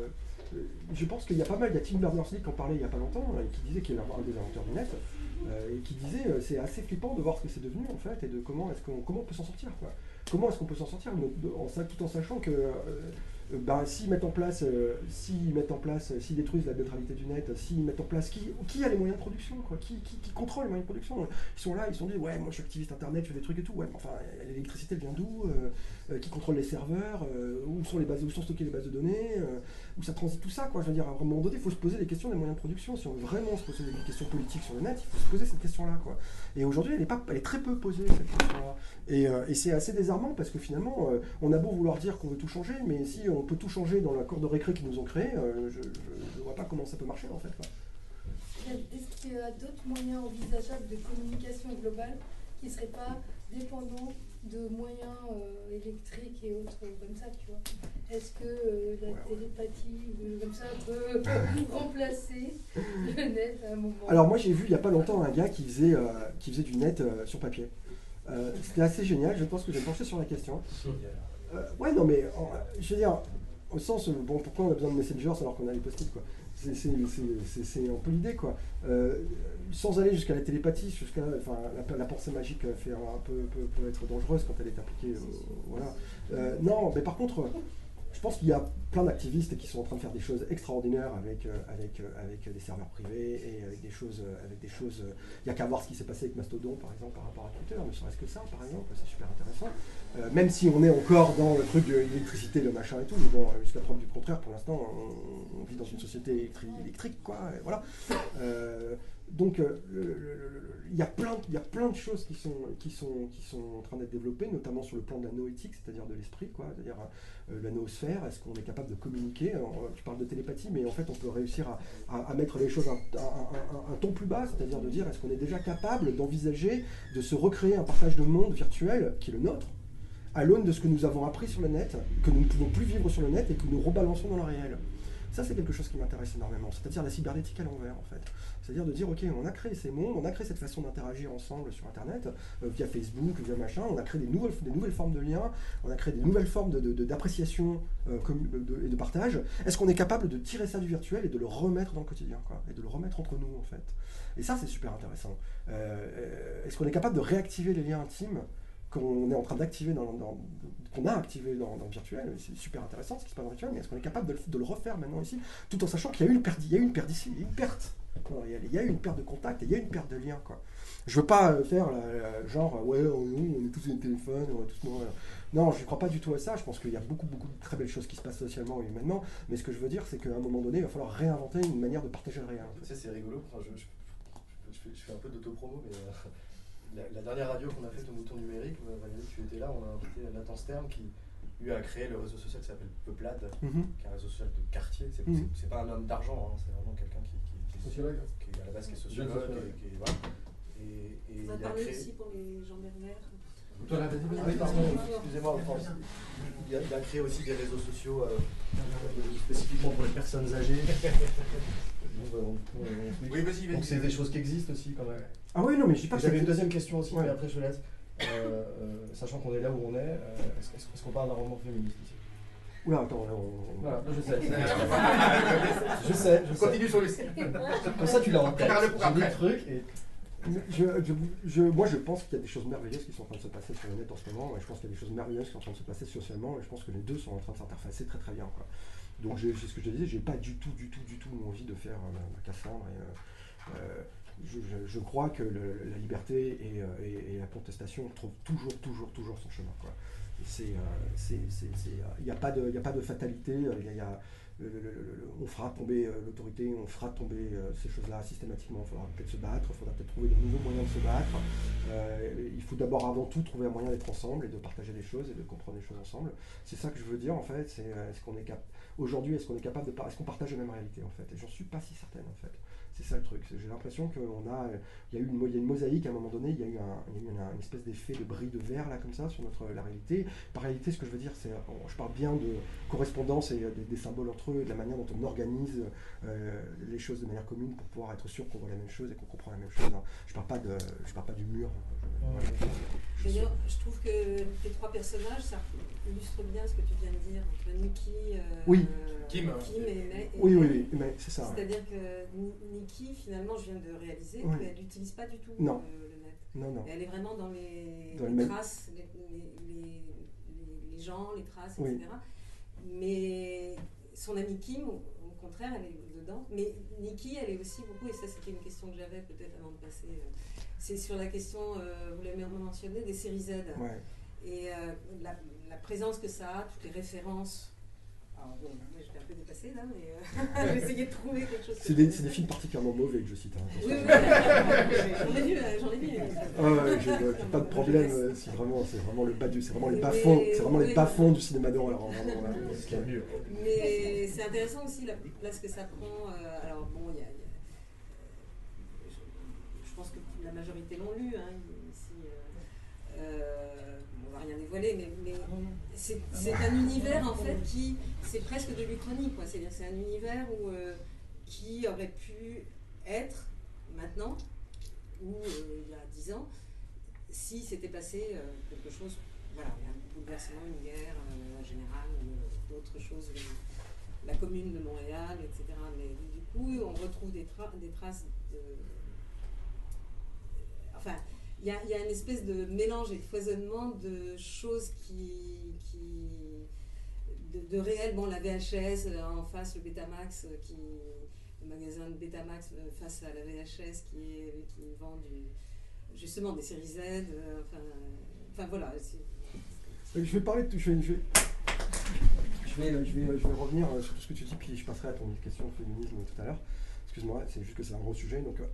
je pense qu'il y a pas mal. Il y a Tim Berners-Lee qui en parlait il n'y a pas longtemps, et qui disait qu'il est un des inventeurs du net, euh, et qui disait euh, c'est assez flippant de voir ce que c'est devenu, en fait, et de comment est-ce qu'on comment on peut s'en sortir, quoi. Comment est-ce qu'on peut s'en sortir de, de, en, tout en sachant que euh, ben, s'ils mettent en place, euh, s'ils mettent en place, s'ils détruisent la neutralité du net, s'ils mettent en place, qui, qui a les moyens de production, quoi, qui, qui, qui contrôle les moyens de production? Ils sont là, ils se sont dit, ouais, moi je suis activiste internet, je fais des trucs et tout, ouais, mais enfin, l'électricité elle vient d'où, euh, qui contrôle les serveurs, euh, où sont les bases, où sont stockées les bases de données, euh, où ça transite tout ça, quoi. Je veux dire, à un moment donné, il faut se poser des questions des moyens de production. Si on veut vraiment se poser des questions politiques sur le net, il faut se poser cette question-là, quoi. Et aujourd'hui, elle est pas, elle est très peu posée, cette question-là. Et, euh, et c'est assez désarmant parce que finalement, euh, on a beau vouloir dire qu'on veut tout changer, mais si on peut tout changer dans la cour de récré qu'ils nous ont créée, euh, je ne vois pas comment ça peut marcher, en fait, quoi. Il y est-ce qu'il y a d'autres moyens envisageables de communication globale qui ne seraient pas dépendants de moyens euh, électriques et autres comme ça, tu vois? Est-ce que euh, la télépathie ou comme ça peut remplacer le net à un moment? Alors moi j'ai vu il n'y a pas longtemps un gars qui faisait, euh, qui faisait du net euh, sur papier. Euh, C'était assez génial, je pense que je vais me pencher sur la question. Euh, ouais non mais en, je veux dire, au sens, bon pourquoi on a besoin de messengers alors qu'on a les post-it quoi? C'est un peu l'idée quoi. Euh, sans aller jusqu'à la télépathie, jusqu'à enfin, la, la pensée magique fait un, un peu, peut, peut être dangereuse quand elle est appliquée. Euh, voilà. Euh, non, mais par contre, je pense qu'il y a plein d'activistes qui sont en train de faire des choses extraordinaires avec, euh, avec, euh, avec des serveurs privés et avec des choses. Euh, avec des choses euh, il n'y a qu'à voir ce qui s'est passé avec Mastodon par exemple par rapport à Twitter, ne serait-ce que ça par exemple, c'est super intéressant. Euh, même si on est encore dans le truc de l'électricité, le machin et tout, mais bon, jusqu'à preuve du contraire, pour l'instant, on, on vit dans une société électri électrique, quoi, et voilà. Euh, donc, il y a plein, il y a plein de choses qui sont, qui sont, qui sont en train d'être développées, notamment sur le plan de la noéthique, c'est-à-dire de l'esprit, quoi, c'est-à-dire euh, la noosphère. Est-ce qu'on est capable de communiquer? Alors, tu parles de télépathie, mais en fait, on peut réussir à, à, à mettre les choses un, un, un, un ton plus bas, c'est-à-dire de dire est-ce qu'on est déjà capable d'envisager de se recréer un partage de monde virtuel qui est le nôtre, à l'aune de ce que nous avons appris sur le net, que nous ne pouvons plus vivre sur le net et que nous rebalançons dans le réel. Ça, c'est quelque chose qui m'intéresse énormément, c'est-à-dire la cybernétique à l'envers, en fait. C'est-à-dire de dire, ok, on a créé ces mondes, on a créé cette façon d'interagir ensemble sur Internet, euh, via Facebook, via machin, on a créé des nouvelles, des nouvelles formes de liens, on a créé des nouvelles formes d'appréciation de, de, de, euh, de, et de partage. Est-ce qu'on est capable de tirer ça du virtuel et de le remettre dans le quotidien, quoi, et de le remettre entre nous, en fait? Et ça, c'est super intéressant. Euh, Est-ce qu'on est capable de réactiver les liens intimes qu'on est en train d'activer, dans, dans, qu'on a activé dans, dans le virtuel? C'est super intéressant ce qui se passe dans le virtuel, mais est-ce qu'on est capable de, de le refaire maintenant ici, tout en sachant qu'il y a eu une perte, il y a eu une perte ici, il y a eu une perte, il y a eu une perte de contact, et il y a eu une perte de lien, quoi. Je veux pas faire la, la, genre, ouais, on, on est tous sur des téléphones, on est tous morts. Non, je ne crois pas du tout à ça. Je pense qu'il y a beaucoup, beaucoup de très belles choses qui se passent socialement et humainement, mais ce que je veux dire, c'est qu'à un moment donné, il va falloir réinventer une manière de partager le réel. Tu sais, c'est rigolo, enfin, je, je, je, fais, je fais un peu d'autopromo, mais... Euh... La, la dernière radio qu'on a faite au Mouton Numérique, Valérie, tu étais là, on a invité Nathan Stern qui lui a créé le réseau social qui s'appelle Peuplade, mm-hmm. qui est un réseau social de quartier. C'est mm-hmm. pas un homme d'argent, hein, c'est vraiment quelqu'un qui, qui, qui, qui, qui est à la base qui est sociologue. Et, qui est, voilà. et, et on va il parler a créé... aussi pour les gens bernières. Toi là, vas-y, oui, pardon, excusez-moi, il, il a créé aussi des réseaux sociaux euh, spécifiquement pour les personnes âgées. Oui, vas-y, vas-y. Donc c'est des choses qui existent aussi quand même. Ah oui, non, mais je dis pas que j'avais une deuxième question aussi, ouais. mais après je te laisse. Euh, euh, sachant qu'on est là où on est, euh, est-ce est est qu'on parle d'un roman féministe ici? Oula, attends, on... Voilà, je sais. je sais, je sais. Continue sur le site. Comme ça, tu l'as en tête. J'ai dit le truc et... Je, je, je, moi, je pense qu'il y a des choses merveilleuses qui sont en train de se passer sur le net en ce moment, et je pense qu'il y a des choses merveilleuses qui sont en train de se passer socialement, et je pense que les deux sont en train de s'interfacer très très bien, quoi. Donc, c'est ce que je te disais, j'ai pas du tout, du tout, du tout envie de faire euh, ma Cassandre. Et, euh, je, je, je crois que le, la liberté et, et, et la contestation trouvent toujours, toujours, toujours son chemin, quoi. Il n'y a, a pas de fatalité, il y a, le, le, le, on fera tomber euh, l'autorité, on fera tomber euh, ces choses-là systématiquement. Il faudra peut-être se battre, il faudra peut-être trouver de nouveaux moyens de se battre. Euh, il faut d'abord, avant tout, trouver un moyen d'être ensemble et de partager des choses et de comprendre les choses ensemble. C'est ça que je veux dire, en fait. C'est est-ce qu'on est cap aujourd'hui, est-ce qu'on est capable de est-ce qu'on partage la même réalité, en fait? Et j'en suis pas si certaine, en fait. C'est ça le truc. J'ai l'impression qu'on a, il y a eu une, il y a une mosaïque à un moment donné. Il y a eu, un, il y a eu une, une espèce d'effet de bris de verre là comme ça sur notre la réalité. Par réalité, ce que je veux dire, c'est, je parle bien de correspondance et des, des symboles entre eux, de la manière dont on organise euh, les choses de manière commune pour pouvoir être sûr qu'on voit la même chose et qu'on comprend la même chose. Hein. Je parle pas de, je parle pas du mur. Je, ouais. je, je, je trouve que tes trois personnages, ça illustre bien ce que tu viens de dire entre Nikki, euh, oui. Kim, Kim et, et, et oui, oui, oui, mais c'est ça. C'est-à-dire que Nikki, finalement, je viens de réaliser oui. qu'elle n'utilise pas du tout non. Le, le net. Non, non. Elle est vraiment dans les, dans les le traces, les, les, les, les gens, les traces, oui. et cetera. Mais son amie Kim, au, au contraire, elle est dedans. Mais Nikki, elle est aussi beaucoup, et ça c'était une question que j'avais peut-être avant de passer, euh, c'est sur la question, euh, vous l'avez mentionné, des séries Z. Ouais. Et euh, la, la présence que ça a, toutes les références. Alors bon, moi j'étais un peu dépassée là, mais euh, j'ai essayé de trouver quelque chose. C'est des, des films particulièrement mauvais que je cite. Hein, oui, oui, j'en ai vu, j'en ai vu. Ah ouais, j'ai pas de problème, c'est vraiment, c'est vraiment le bas du, c'est vraiment les bas-fonds, c'est vraiment oui, les bas-fonds du cinéma d'horreur. Ce qui est mieux. Mais c'est intéressant aussi la place que ça prend. Euh, alors bon, il y a, y a la majorité l'ont lu, hein, ici, euh, euh, on va rien dévoiler, mais, mais c'est un univers en fait qui, c'est presque de l'Uchronie, quoi. C'est-à-dire c'est un univers où, euh, qui aurait pu être maintenant, ou euh, il y a dix ans, si s'était passé euh, quelque chose, voilà, un bouleversement, une guerre euh, générale, ou d'autres choses, euh, la commune de Montréal, et cetera. Mais du coup, on retrouve des, tra des traces de... Enfin, il y, y a une espèce de mélange et de foisonnement de choses qui... qui de, de réel, bon, la V H S, en face, le Betamax, qui, le magasin de Betamax face à la V H S qui, est, qui vend du, justement des séries Z, euh, enfin, enfin voilà. Je vais parler de... Je vais, je vais... Je vais, je, vais, je vais revenir sur tout ce que tu dis, puis je passerai à ton question de féminisme tout à l'heure. Excuse-moi, c'est juste que c'est un gros sujet. Donc,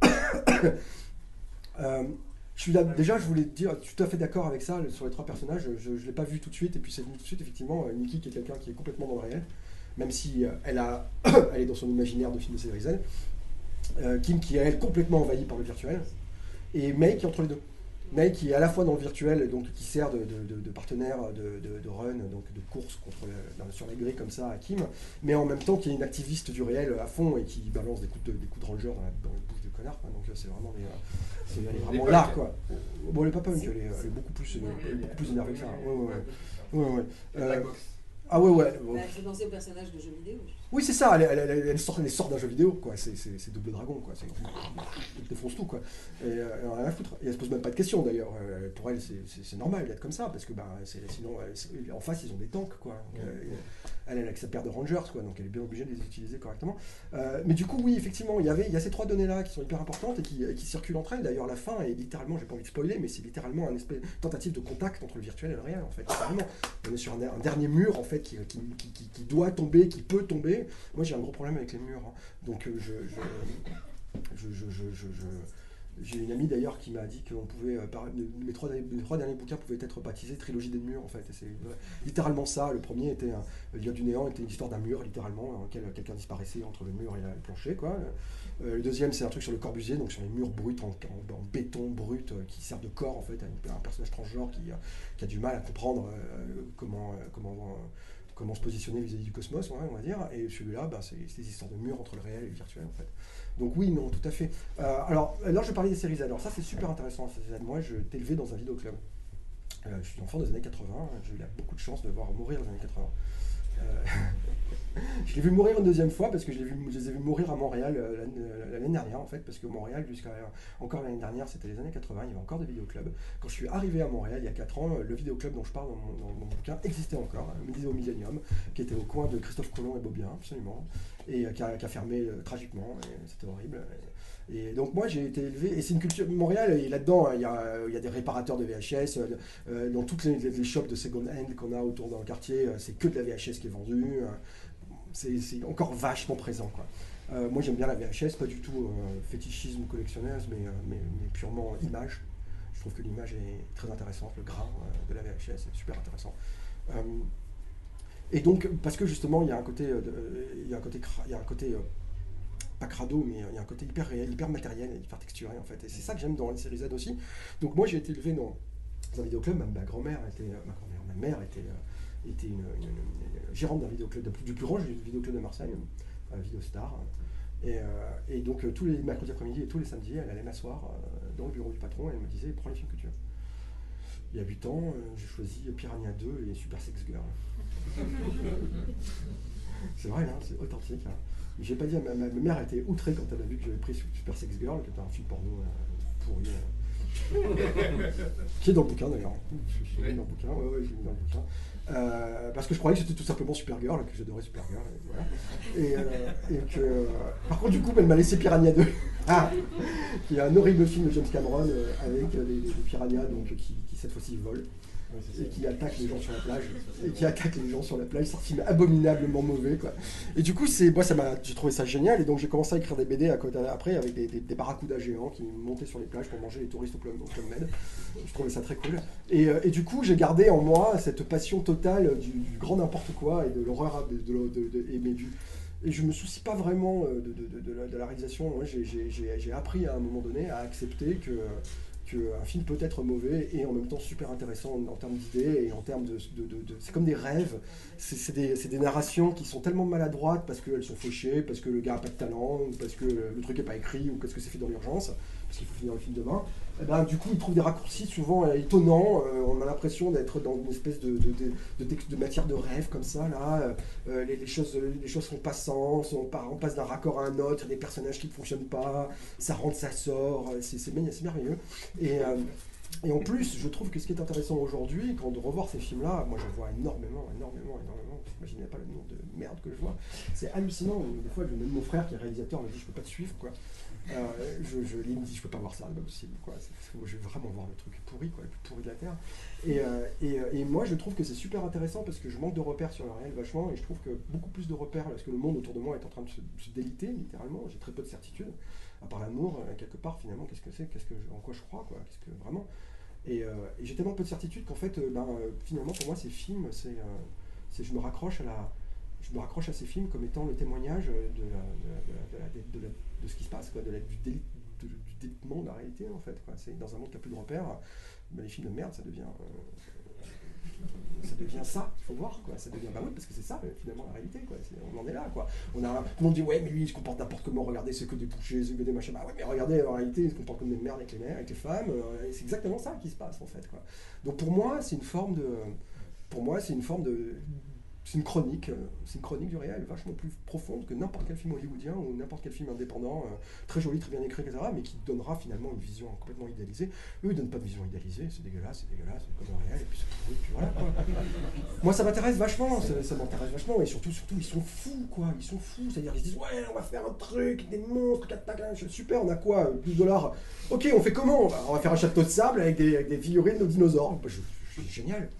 euh, je suis là, déjà, je voulais te dire, je suis tout à fait d'accord avec ça sur les trois personnages. Je ne l'ai pas vu tout de suite, et puis c'est venu tout de suite, effectivement. Nikki, qui est quelqu'un qui est complètement dans le réel, même si euh, elle, a, elle est dans son imaginaire de film de série Z. Euh, Kim, qui est, elle, complètement envahie par le virtuel. Et May, qui est entre les deux. May qui est à la fois dans le virtuel, donc qui sert de, de, de, de partenaire de, de, de run, donc de course contre le, dans, sur la grille comme ça à Kim, mais en même temps qui est une activiste du réel à fond et qui balance des coups de, des coups de ranger dans la, dans la bouche du connard. Quoi. Donc c'est vraiment, des, c'est, elle est vraiment là, quoi. Bon, elle est pas punk, elle est, elle est beaucoup plus, elle est beaucoup plus énervée que ça. Ouais, ouais, ouais. ouais, ouais. Euh, ah ouais, ouais. Bah, elle fait penser au personnage de jeu vidéo. Oui, c'est ça, elle, elle, elle, elle sort, elle sort d'un jeu vidéo, quoi. C'est Double Dragon, quoi. Elle défonce tout, quoi. Et euh, elle n'a rien à foutre. Et elle se pose même pas de questions, d'ailleurs. Euh, pour elle, c'est normal d'être comme ça, parce que bah, sinon, elle, en face, ils ont des tanks, quoi. Donc, euh, elle, elle a sa paire de Rangers, quoi. Donc elle est bien obligée de les utiliser correctement. Euh, mais du coup, oui, effectivement, il y avait, il y a ces trois données-là qui sont hyper importantes et qui, qui circulent entre elles. D'ailleurs, la fin est littéralement, j'ai pas envie de spoiler, mais c'est littéralement une espèce de tentative de contact entre le virtuel et le réel, en fait. Littéralement. On est sur un, un dernier mur, en fait, qui, qui, qui, qui, qui doit tomber, qui peut tomber. Moi, j'ai un gros problème avec les murs. Hein. Donc, euh, je, je, je, je, je, je, j'ai une amie d'ailleurs qui m'a dit que on pouvait, euh, par, mes, trois, mes trois derniers bouquins pouvaient être baptisés Trilogie des murs, en fait. C'est littéralement ça. Le premier était un, le Lieu du néant, était une histoire d'un mur, littéralement, dans lequel quelqu'un disparaissait entre le mur et la, le plancher, quoi. Euh, le deuxième, c'est un truc sur le Corbusier, donc sur les murs bruts en, en, en béton brut, euh, qui servent de corps, en fait, à, une, à un personnage transgenre qui, euh, qui a du mal à comprendre euh, comment, euh, comment euh, comment se positionner vis-à-vis du cosmos, ouais, on va dire, et celui-là, bah, c'est des histoires de murs entre le réel et le virtuel, en fait. Donc oui, non, tout à fait. Euh, alors, là, je parlais des séries Z. Alors ça, c'est super intéressant, ces Z. Moi, je t'ai élevé dans un vidéoclub. Euh, je suis enfant des années quatre-vingts, j'ai eu beaucoup de chance de voir mourir dans les années quatre-vingts. Euh, je l'ai vu mourir une deuxième fois parce que je, vu, je les ai vus mourir à Montréal euh, l'année dernière, en fait, parce que Montréal, jusqu'à encore l'année dernière, c'était les années quatre-vingts, il y avait encore des vidéoclubs. Quand je suis arrivé à Montréal il y a quatre ans, le vidéoclub dont je parle dans mon, dans mon bouquin existait encore, hein, au Millennium, qui était au coin de Christophe Colomb et Beaubien, absolument, et euh, qui, a, qui a fermé euh, tragiquement, c'était horrible. Et donc moi j'ai été élevé, et c'est une culture, Montréal, et là-dedans il y, il y a des réparateurs de V H S, euh, dans toutes les, les shops de second hand qu'on a autour dans le quartier, c'est que de la V H S qui est vendue, c'est encore vachement présent, quoi. Euh, moi j'aime bien la V H S, pas du tout euh, fétichisme collectionneuse, mais, euh, mais, mais purement image. Je trouve que l'image est très intéressante, le grain euh, de la V H S est super intéressant. Euh, et donc, parce que justement il y a un côté, euh, de, il y a un côté, il y a un côté euh, pas crado, mais il y a un côté hyper réel, hyper matériel, hyper texturé, en fait. Et c'est ça que j'aime dans les séries Z aussi. Donc moi, j'ai été élevé dans un vidéoclub. Ma, ma grand-mère était, ma grand-mère, ma mère était, euh, était une, une, une, une gérante d'un vidéoclub, du plus, du plus grand vidéoclub de Marseille, euh, Vidéostar. Et, euh, et donc tous les mercredis après-midi et tous les samedis, elle allait m'asseoir euh, dans le bureau du patron et elle me disait, prends les films que tu veux. Il y a huit ans, euh, j'ai choisi Piranha deux et Super Sex Girl. C'est vrai, hein, c'est authentique. Hein. J'ai pas dit, ma, ma, ma mère était outrée quand elle a vu que j'avais pris Super Sex Girl, qui était un film porno euh, pourri. Euh, qui est dans le bouquin d'ailleurs. Je l'ai mis dans le bouquin, ouais, ouais, je l'ai mis dans le bouquin. Euh, parce que je croyais que c'était tout simplement Supergirl, que j'adorais Supergirl. Et, voilà. et, euh, et que, euh, par contre, du coup, elle m'a laissé Piranha deux, ah, qui est un horrible film de James Cameron euh, avec des, des, des piranhas donc, qui, qui cette fois-ci volent. Et qui attaque les gens sur la plage, et qui attaque les gens sur la plage, c'est un film abominablement mauvais, quoi. Et du coup, c'est, moi, ça m'a, j'ai trouvé ça génial, et donc j'ai commencé à écrire des B D à côté, après avec des, des, des barracudas géants qui montaient sur les plages pour manger les touristes au Club, au Club Med. Je trouvais ça très cool. Et, et du coup, j'ai gardé en moi cette passion totale du, du grand n'importe quoi et de l'horreur, de, de, de, de, et, mais du, et je me soucie pas vraiment de, de, de, de, la, de la réalisation. Moi, j'ai, j'ai, j'ai appris à un moment donné à accepter que qu'un film peut être mauvais et en même temps super intéressant en, en termes d'idées et en termes de... de, de, de c'est comme des rêves, c'est, c'est, des, c'est des narrations qui sont tellement maladroites parce qu'elles sont fauchées, parce que le gars n'a pas de talent, ou parce que le truc n'est pas écrit, ou parce que c'est fait dans l'urgence, parce qu'il faut finir le film demain. Et ben, du coup, il trouve des raccourcis souvent euh, étonnants. Euh, on a l'impression d'être dans une espèce de, de, de, de, de, de matière de rêve comme ça. Là, euh, les, les choses, les choses font pas sens. On, part, on passe d'un raccord à un autre. Il y a des personnages qui ne fonctionnent pas. Ça rentre, ça sort. C'est, c'est, c'est merveilleux. Et, euh, et en plus, je trouve que ce qui est intéressant aujourd'hui, quand de revoir ces films-là, moi j'en vois énormément, énormément, énormément. Vous n'imaginez pas le nombre de merde que je vois. C'est hallucinant. Des fois, même mon frère qui est réalisateur me dit je peux pas te suivre, quoi. Euh, je, je, il me dit je peux pas voir ça, c'est pas possible, quoi. C'est, je vais vraiment voir le truc pourri, quoi, le plus pourri de la terre. Et, euh, et, et moi je trouve que c'est super intéressant parce que je manque de repères sur le réel vachement, et je trouve que beaucoup plus de repères parce que le monde autour de moi est en train de se, se déliter littéralement. J'ai très peu de certitudes, à part l'amour euh, quelque part finalement. Qu'est-ce que c'est, qu'est-ce que en quoi je crois, quoi, qu'est-ce que vraiment. Et, euh, et j'ai tellement peu de certitudes qu'en fait, euh, ben, euh, finalement pour moi ces films, c'est, euh, c'est je me raccroche à la Je me raccroche à ces films comme étant le témoignage de, la, de, la, de, la, de, la, de, la, de ce qui se passe, quoi, de la, du, délit, de, du délitement de la réalité, en fait. Quoi. C'est, dans un monde qui n'a plus de repères, ben, les films de merde, ça devient, euh, ça devient ça, il faut voir. Quoi. Ça devient, bah oui, parce que c'est ça, finalement, la réalité. Quoi. C'est, on en est là. Quoi. On a, tout le monde dit, ouais, mais lui, il se comporte n'importe comment, regardez, c'est que des bouchées, c'est que des machins. Bah ouais, mais regardez, en réalité, il se comporte comme des merdes avec les mères, avec les femmes. Euh, et c'est exactement ça qui se passe, en fait. Quoi. Donc pour moi, c'est une forme de... Pour moi, c'est une forme de... C'est une chronique, c'est une chronique du réel vachement plus profonde que n'importe quel film hollywoodien ou n'importe quel film indépendant, euh, très joli, très bien écrit, et cetera, mais qui donnera finalement une vision complètement idéalisée. Eux, ils donnent pas de vision idéalisée, c'est dégueulasse, c'est dégueulasse, c'est comme le réel, et puis c'est pourri, puis voilà. Quoi. Moi, ça m'intéresse vachement, ça, ça m'intéresse vachement, et surtout, surtout, ils sont fous, quoi, ils sont fous, c'est-à-dire ils se disent, ouais, on va faire un truc, des monstres, super, on a quoi, douze dollars, ok, on fait comment? On va faire un château de sable avec des, avec des figurines de dinosaures. Bah, je, je, c'est génial.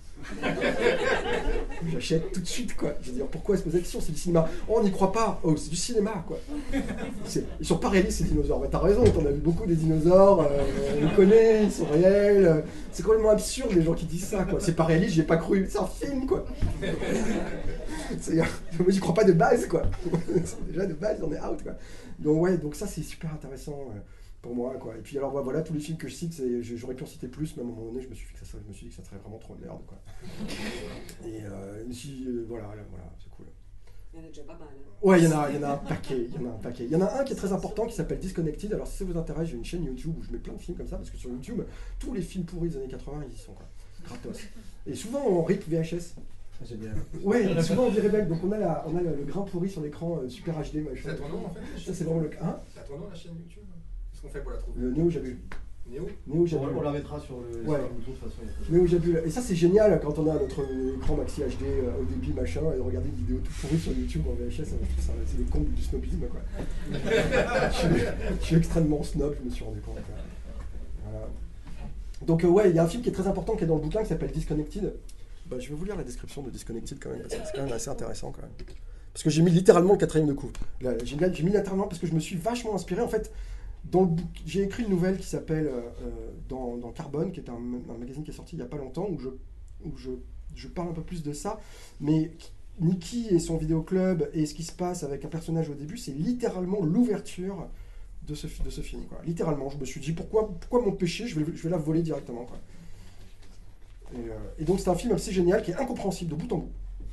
J'achète tout de suite, quoi. Je veux dire, pourquoi se poser la question? C'est du cinéma. Oh, on n'y croit pas. Oh, c'est du cinéma, quoi. C'est... Ils sont pas réalistes, ces dinosaures. Bah, t'as raison, t'en as vu beaucoup des dinosaures. Euh, on les connaît, ils sont réels. C'est complètement absurde, les gens qui disent ça, quoi. C'est pas réaliste, j'y ai pas cru. C'est un film, quoi. C'est... Moi, j'y crois pas de base, quoi. Déjà, de base, on est out, quoi. Donc, ouais, donc ça, c'est super intéressant. Euh... pour moi, quoi. Et puis alors voilà, tous les films que je cite, c'est, j'aurais pu en citer plus, mais à un moment donné, je me suis, que ça serait, je me suis dit que ça serait vraiment trop de merde, quoi. Et euh, si, euh, voilà, voilà, c'est cool. Il y en a déjà pas mal. Hein. Ouais, il y en a, il y en a un paquet, il y en a un paquet. Il y en a un qui est très important, qui s'appelle Disconnected. Alors si ça vous intéresse, j'ai une chaîne YouTube où je mets plein de films comme ça, parce que sur YouTube, tous les films pourris des années quatre-vingts, ils y sont, quoi. Gratos. Et souvent en R I P V H S. Génial. Ouais, souvent on dirait belle. Donc on a, la, on a le grain pourri sur l'écran, euh, super H D, machin. C'est à ton nom, en fait? Ça, c'est vraiment le cas. Hein, c'est à ton nom, la chaîne YouTube? Qu'est-ce qu'on fait pour la trouver? Le Néo Jabul. Néo Néo Jabul. On, on la mettra sur le, ouais. sur le bouton de toute façon. Néo Jabul. Et ça c'est génial quand on a notre écran maxi H D euh, au débit machin et regarder une vidéo tout pourrie sur YouTube en V H S, ça, c'est les comptes du snobisme, quoi. je, suis, je suis extrêmement snob, je me suis rendu compte. Voilà. Donc euh, ouais, il y a un film qui est très important qui est dans le bouquin qui s'appelle Disconnected. Bah, je vais vous lire la description de Disconnected quand même, parce que c'est quand même assez intéressant quand même. Parce que j'ai mis littéralement le quatrième de couve. Là, j'ai, mis, j'ai mis littéralement parce que je me suis vachement inspiré. En fait, dans le bouc- j'ai écrit une nouvelle qui s'appelle euh, dans, dans Carbone, qui est un, un magazine qui est sorti il n'y a pas longtemps, où je, où je, je parle un peu plus de ça. Mais Nikki et son vidéoclub et ce qui se passe avec un personnage au début, c'est littéralement l'ouverture de ce, de ce film, quoi. Littéralement, je me suis dit, pourquoi, pourquoi mon péché, je vais, je vais la voler directement, quoi. Et, euh, et donc c'est un film assez génial qui est incompréhensible de bout en bout,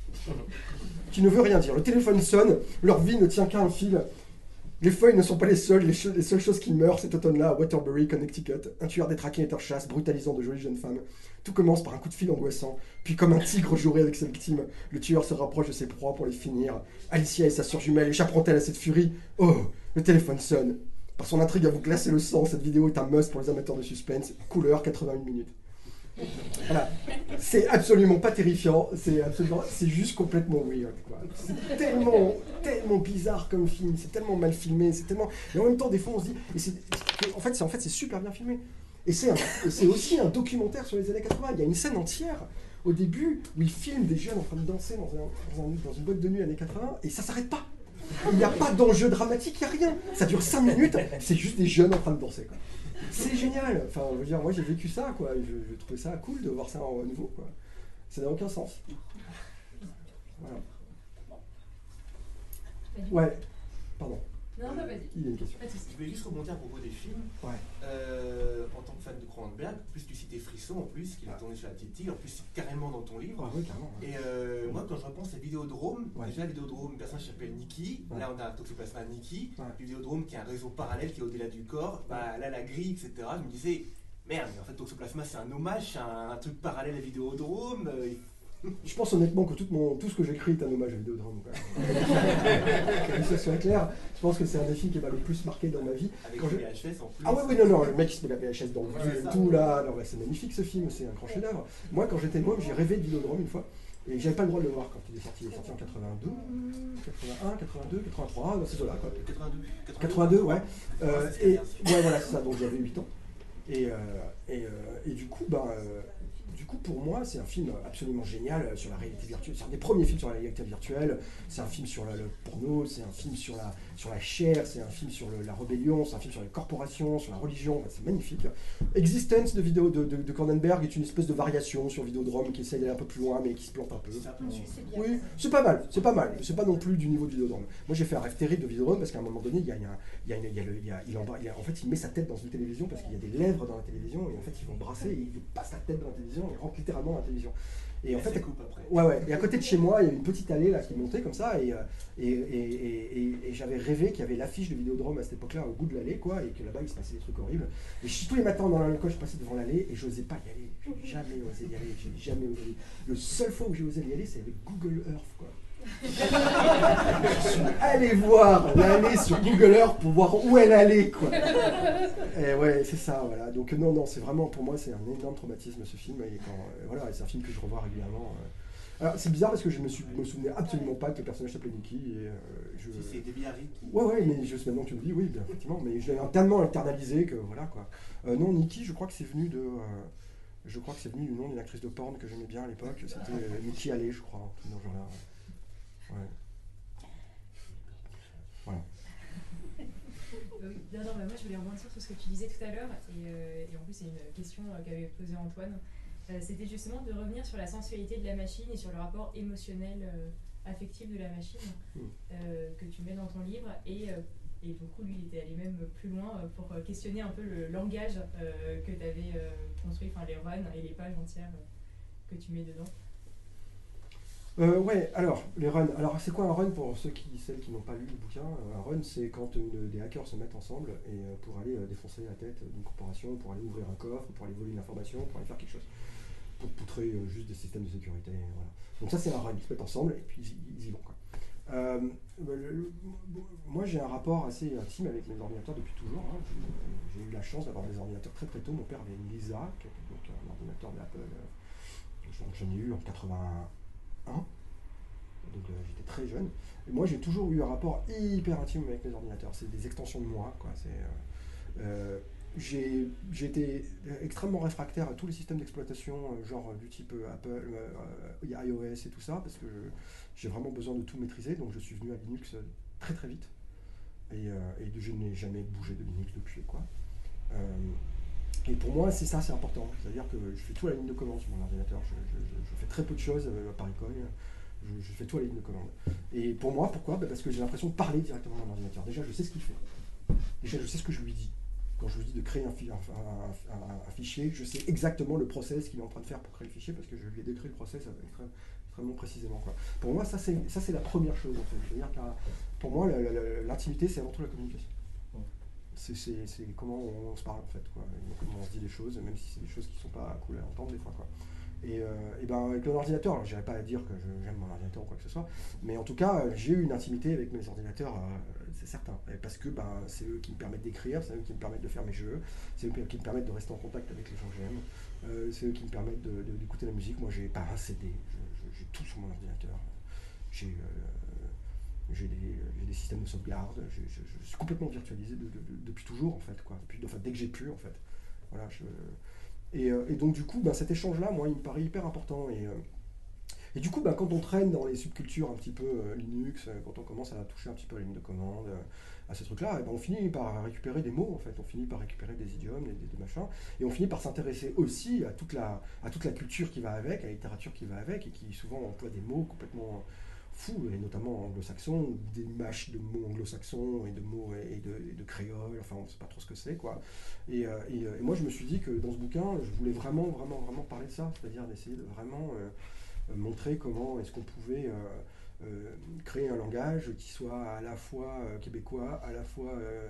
qui ne veut rien dire. Le téléphone sonne, leur vie ne tient qu'à un fil. Les feuilles ne sont pas les seules, les, che- les seules choses qui meurent cet automne-là à Waterbury, Connecticut. Un tueur détraqué est en chasse, brutalisant de jolies jeunes femmes. Tout commence par un coup de fil angoissant, puis comme un tigre jouerait avec ses victimes, le tueur se rapproche de ses proies pour les finir. Alicia et sa sœur jumelle échapperont-elles à cette furie? Oh, le téléphone sonne. Par son intrigue à vous glacer le sang, cette vidéo est un must pour les amateurs de suspense. Couleur, quatre-vingt-une minutes. Voilà, c'est absolument pas terrifiant, c'est absolument, c'est juste complètement weird, quoi. C'est tellement, tellement bizarre comme film, c'est tellement mal filmé, c'est tellement, et en même temps des fois on se dit, et c'est, en fait c'est en fait c'est super bien filmé, et c'est, un, et c'est aussi un documentaire sur les années quatre-vingts. Il y a une scène entière au début où ils filment des jeunes en train de danser dans, un, dans, un, dans une boîte de nuit années quatre-vingts et ça s'arrête pas. Il n'y a pas d'enjeu dramatique, il n'y a rien. Ça dure cinq minutes, c'est juste des jeunes en train de danser, quoi. C'est génial. Enfin, je veux dire, moi j'ai vécu ça, quoi. Je, je trouvais ça cool de voir ça à nouveau, quoi. Ça n'a aucun sens. Voilà. Ouais, pardon. Non, bah vas-y. Il y a une question. Pas de soucis. Je voulais juste rebondir à propos des films. Ouais. Euh, en tant que fan de Cronenberg, en plus tu citais Frisson, en plus, qu'il a tourné sur la petite tigre, en plus c'est carrément dans ton livre. Ah oui, carrément. Ouais. Et euh, moi, quand je repense à Vidéodrome, Ouais. déjà Vidéodrome, une personne qui s'appelle Nikki, Ouais. là on a Toxoplasma Nikki, Ouais. Vidéodrome qui est un réseau parallèle qui est au-delà du corps, bah, là la grille, et cetera. Je me disais, merde, mais en fait Toxoplasma c'est un hommage, c'est un, un truc parallèle à Vidéodrome. euh, Je pense honnêtement que tout, mon, tout ce que j'écris est un hommage à Vidéodrome. Quoi. Que ça soit clair, je pense que c'est un des films qui m'a le plus marqué dans ma vie. avec Quand le je- V H S en plus. Ah oui, oui, non, non, le mec il se met la V H S dans le Ouais, cul et ça. tout là. Alors, ouais, c'est magnifique ce film, c'est un grand chef-d'œuvre. Moi, quand j'étais môme, j'ai rêvé de Vidéodrome une fois. Et j'avais pas le droit de le voir quand il est sorti. Il est sorti en quatre-vingt-deux, quatre-vingt-un, quatre-vingt-deux, quatre-vingt-trois, dans ces eaux-là. Quoi. quatre-vingt-deux. quatre-vingt-deux, ouais. Euh, Ouais, c'est et bien, c'est ouais, voilà, c'est ça. Donc j'avais huit ans. Et, euh, et, euh, et du coup, ben, euh, du coup, pour moi, c'est un film absolument génial sur la réalité virtuelle. C'est un des premiers films sur la réalité virtuelle. C'est un film sur la- le porno, c'est un film sur la, sur la chair, c'est un film sur le- la rébellion, c'est un film sur les corporations, sur la religion. Enfin, c'est magnifique. Existence de, vidéo, de, de, de Cronenberg est une espèce de variation sur Vidéodrome qui essaie d'aller un peu plus loin, mais qui se plante un peu. C'est un peu dessus. C'est bien. Oui, c'est pas mal, c'est pas mal, mais c'est pas non plus du niveau de Vidéodrome. Moi j'ai fait un rêve terrible de Vidéodrome parce qu'à un moment donné, il y a, il y a, il y a une- il y a le- il y a- il embrasse- il y a- en fait il met sa tête dans une télévision parce qu'il y a des lèvres dans la télévision et en fait ils vont brasser et il passe la tête dans la télévision et rentre littéralement dans la télévision. Et en ça fait, coupe après. ouais ouais, et à côté de chez moi il y a une petite allée là qui montait comme ça et, euh, et, et, et, et- et j'avais rêvé qu'il y avait l'affiche de Vidéodrome à cette époque-là au bout de l'allée quoi et que là-bas il se passait des trucs horribles. Et je, tous les matins dans l'école je passais devant l'allée et j'osais pas y aller, j'ai jamais osé y aller, j'ai jamais osé y aller. Le seul fois où j'ai osé y aller c'est avec Google Earth quoi. Je suis allé voir l'allée sur Google Earth pour voir où elle allait, quoi. Et ouais, c'est ça, voilà. Donc non, non, c'est vraiment, pour moi, c'est un énorme traumatisme, ce film. Et quand, euh, voilà, c'est un film que je revois régulièrement. euh. Alors, c'est bizarre parce que je me, suis, me souvenais absolument pas que le personnage s'appelait Nicky. Et, euh, je... Si c'est Debbie Harry qui. Ouais, ouais, mais juste maintenant que tu me dis, oui, bien, effectivement. Mais je l'ai tellement internalisé que, voilà, quoi. Euh, non, Nicky, je crois que c'est venu de... euh, je crois que c'est venu du nom d'une actrice de porn que j'aimais bien à l'époque. C'était euh, Nicky Alley, je crois, tout dans ce genre-là. Ouais. Voilà. Euh, oui, non, non, bah, moi je voulais rebondir sur ce que tu disais tout à l'heure, et, euh, et en plus c'est une question euh, qu'avait posée Antoine. Euh, C'était justement de revenir sur la sensualité de la machine et sur le rapport émotionnel, euh, affectif de la machine Mm. euh, que tu mets dans ton livre. Et, euh, et du coup, lui, il était allé même plus loin euh, pour euh, questionner un peu le langage euh, que tu avais euh, construit, enfin les runs et les pages entières euh, que tu mets dedans. Euh, ouais, alors, les runs. Alors, c'est quoi un run pour ceux qui, celles qui n'ont pas lu le bouquin? Un run, c'est quand une- des hackers se mettent ensemble et euh, pour aller euh, défoncer la tête d'une corporation, pour aller ouvrir un coffre, pour aller voler une information, pour aller faire quelque chose. Pour poutrer euh, juste des systèmes de sécurité. Voilà. Donc, ça, c'est un run. Ils se mettent ensemble et puis ils, ils y vont. Quoi. Euh, le- le- moi, j'ai un rapport assez intime avec mes ordinateurs depuis toujours. Hein. J'ai j'ai eu la chance d'avoir des ordinateurs très très tôt. Mon père avait une Lisa, qui était donc un ordinateur de Apple. Euh, donc, j'en ai eu en quatre-vingt-un. Donc euh, j'étais très jeune. Et moi j'ai toujours eu un rapport hyper intime avec les ordinateurs. C'est des extensions de moi, quoi. C'est, euh, euh, j'ai j'ai été extrêmement réfractaire à tous les systèmes d'exploitation, euh, genre euh, du type euh, Apple, euh, euh, iOS et tout ça, parce que je- j'ai vraiment besoin de tout maîtriser. Donc je suis venu à Linux euh, très très vite. Et, euh, et je n'ai jamais bougé de Linux depuis, quoi. Euh, et pour moi, c'est ça, c'est important. C'est-à-dire que je fais tout à la ligne de commande sur mon ordinateur. Je, je- je- je fais très peu de choses euh, par école. Je, je fais tout à la ligne de commande. Et pour moi, pourquoi? Bah parce que j'ai l'impression de parler directement à mon ordinateur. Déjà, je sais ce qu'il fait. Déjà, je sais ce que je lui dis. Quand je lui dis de créer un, fi- un- un- un- un fichier, je sais exactement le process qu'il est en train de faire pour créer le fichier parce que je lui ai décrit le process extrêmement, extrêmement précisément, quoi. Pour moi, ça c'est, ça, c'est la première chose, en fait. C'est-à-dire que pour moi, la- la- la- l'intimité, c'est avant tout la communication. C'est, c'est- c'est comment on, on se parle, en fait, quoi. Et comment on se dit les choses, même si c'est des choses qui ne sont pas cool à entendre des fois, quoi. Et, euh, et ben avec l'ordinateur, alors je n'irai pas à dire que je- j'aime mon ordinateur ou quoi que ce soit, mais en tout cas, euh, j'ai eu une intimité avec mes ordinateurs, euh, c'est certain. Et parce que ben, c'est eux qui me permettent d'écrire, c'est eux qui me permettent de faire mes jeux, c'est eux qui me permettent de rester en contact avec les gens que j'aime, euh, c'est eux qui me permettent de, de- d'écouter la musique. Moi, j'ai pas un C D, je- je- j'ai tout sur mon ordinateur. J'ai, euh, j'ai, des, j'ai des systèmes de sauvegarde, j'ai- je, je suis complètement virtualisé de- de- de- depuis toujours, en fait, quoi. Depuis, enfin, dès que j'ai pu, en fait. Voilà, je... Et, euh, et donc du coup, ben, cet échange-là, moi, il me paraît hyper important. Et, euh, et du coup, ben, quand on traîne dans les subcultures un petit peu euh, Linux, euh, quand on commence à toucher un petit peu à la ligne de commande, euh, à ces trucs-là, eh ben, on finit par récupérer des mots, en fait. On finit par récupérer des idiomes, des, des, des machins. Et on finit par s'intéresser aussi à toute, la, à toute la culture qui va avec, à la littérature qui va avec, et qui souvent emploie des mots complètement... fou, et notamment anglo-saxon, des mâches de mots anglo-saxons et de mots et de, et de créole, enfin on ne sait pas trop ce que c'est, quoi. Et, euh, et, et moi je me suis dit que dans ce bouquin, je voulais vraiment, vraiment, vraiment parler de ça, c'est-à-dire d'essayer de vraiment euh, montrer comment est-ce qu'on pouvait euh, euh, créer un langage qui soit à la fois euh, québécois, à la fois euh,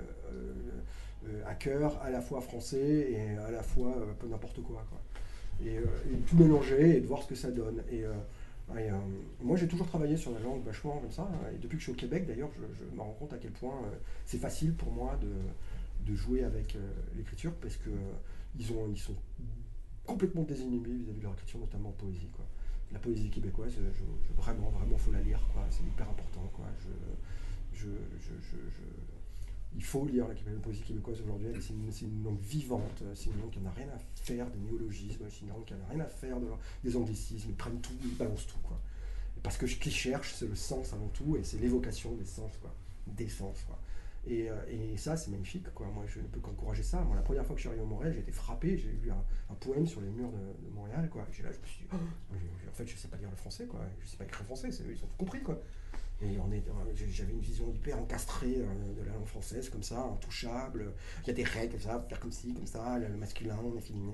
euh, hacker, à la fois français et à la fois euh, peu n'importe quoi, quoi. Et, euh, et tout mélanger et de voir ce que ça donne. Et, euh, et, euh, moi j'ai toujours travaillé sur la langue vachement comme ça, et depuis que je suis au Québec d'ailleurs, je, je me rends compte à quel point euh, c'est facile pour moi de, de jouer avec euh, l'écriture, parce que euh, ils, ont, ils sont complètement désinhibés vis-à-vis de leur écriture, notamment en poésie, quoi. La poésie québécoise, je, je, vraiment, vraiment, faut la lire, quoi. C'est hyper important, quoi. Je, je, je, je, je, il faut lire la poésie québécoise aujourd'hui. C'est une, c'est une langue vivante, c'est une langue qui n'a rien à faire des néologismes, c'est une langue qui n'a rien à faire de, des anglicismes. Ils prennent tout, ils balancent tout, quoi. Et parce que ce qu'ils cherchent, c'est le sens avant tout, et c'est l'évocation des sens, quoi. Des sens, quoi. Et, et ça, c'est magnifique, quoi. Moi, je ne peux qu'encourager ça. Moi, la première fois que je suis arrivé à Montréal, j'ai été frappé. J'ai lu un, un poème sur les murs de, de Montréal, quoi. Et là, je me suis dit, oh, en fait, je ne sais pas lire le français, quoi. Je ne sais pas écrire français. Ils ont tout compris, quoi. Et on est, j'avais une vision hyper encastrée de la langue française, comme ça, intouchable. Il y a des règles, comme ça, faire comme ci, comme ça, le masculin, le féminin.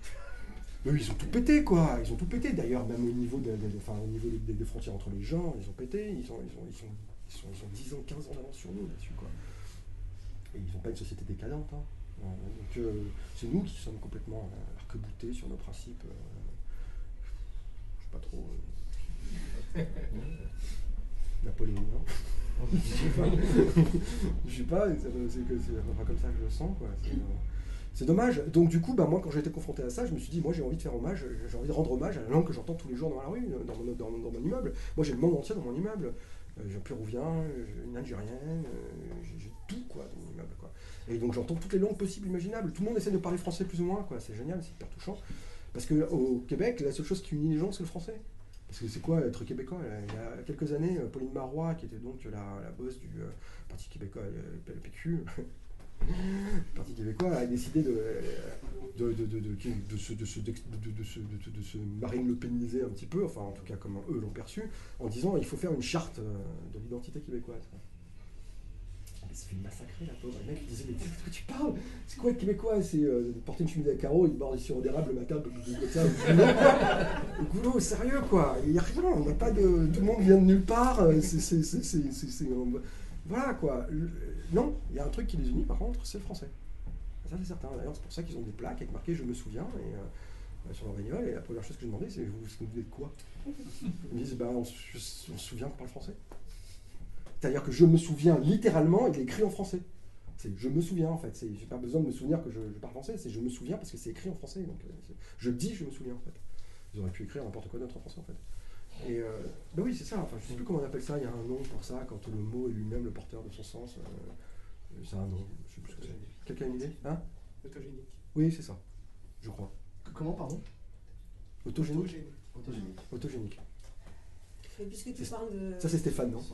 Eux, ils ont tout pété, quoi. Ils ont tout pété. D'ailleurs, même au niveau, de, de, de, enfin, au niveau des, des frontières entre les genres, ils ont pété. Ils ont, ils ont, ils sont, ils sont, ils ont dix ans, quinze ans d'avance sur nous là-dessus, quoi. Et ils n'ont pas une société décadente. Hein. Euh, donc euh, c'est nous qui sommes complètement euh, arc-boutés sur nos principes. Euh, je sais pas trop. Euh, napoléonien. Je sais pas. Je sais pas, c'est que c'est pas comme ça que je le sens, quoi. C'est, euh, c'est dommage. Donc du coup, bah, moi quand j'ai été confronté à ça, je me suis dit, moi j'ai envie de faire hommage, j'ai envie de rendre hommage à la langue que j'entends tous les jours dans la rue, dans mon, dans, dans mon immeuble. Moi j'ai le monde entier dans mon immeuble. Euh, j'ai un Péruvien, j'ai une Algérienne, euh, j'ai, j'ai tout, quoi, dans mon immeuble, quoi. Et donc j'entends toutes les langues possibles, imaginables. Tout le monde essaie de parler français plus ou moins, quoi. C'est génial, c'est hyper touchant. Parce qu'au Québec, la seule chose qui unit les gens, c'est le français. Parce que c'est quoi être québécois? Il y a quelques années, Pauline Marois, qui était donc la, la boss du euh, Parti québécois, le P Q, le Parti québécois, a décidé de, de, de, de, de, de, se, de, se, de, de, se, de, de se Marine Le Peniser un petit peu, enfin en tout cas comme eux l'ont perçu, en disant il faut faire une charte de l'identité québécoise. Elle s'est fait massacrer, la pauvre. Le mec disait, mais de quoi tu parles? C'est quoi être québécois? C'est euh, porter une chemise à carreaux, une barre de sirop d'érable le matin, comme ça, au boulot, quoi. Au boulot, sérieux, quoi. Il n'y a rien, on n'a pas de... Tout le monde vient de nulle part. C'est... c'est, c'est, c'est, c'est, c'est voilà, quoi. Non, il y a un truc qui les unit, par contre, c'est le français. Ça, c'est certain. D'ailleurs, c'est pour ça qu'ils ont des plaques avec marqué « Je me souviens » et, euh, sur leur bagnole. Et la première chose que je demandais, c'est « Vous vous souvenez de quoi ?» Ils me disent bah, « On se souvient qu'on parle français. » C'est-à-dire que je me souviens, littéralement, il est écrit en français. C'est je me souviens, en fait. Je n'ai pas besoin de me souvenir que je, je parle français, c'est je me souviens parce que c'est écrit en français. Donc, je dis je me souviens, en fait. Ils auraient pu écrire n'importe quoi d'autre en français, en fait. Et euh, ben oui, c'est ça. Enfin, je ne sais plus comment on appelle ça. Il y a un nom pour ça, quand le mot est lui-même le porteur de son sens. Euh, c'est un nom. Je sais plus ce que c'est. Quelqu'un a une idée? Hein? Autogénique. Oui, c'est ça. Je crois. Comment, pardon? Autogénique. Autogénique. Autogénique. Et puisque tu parles de... Ça, c'est Stéphane, non?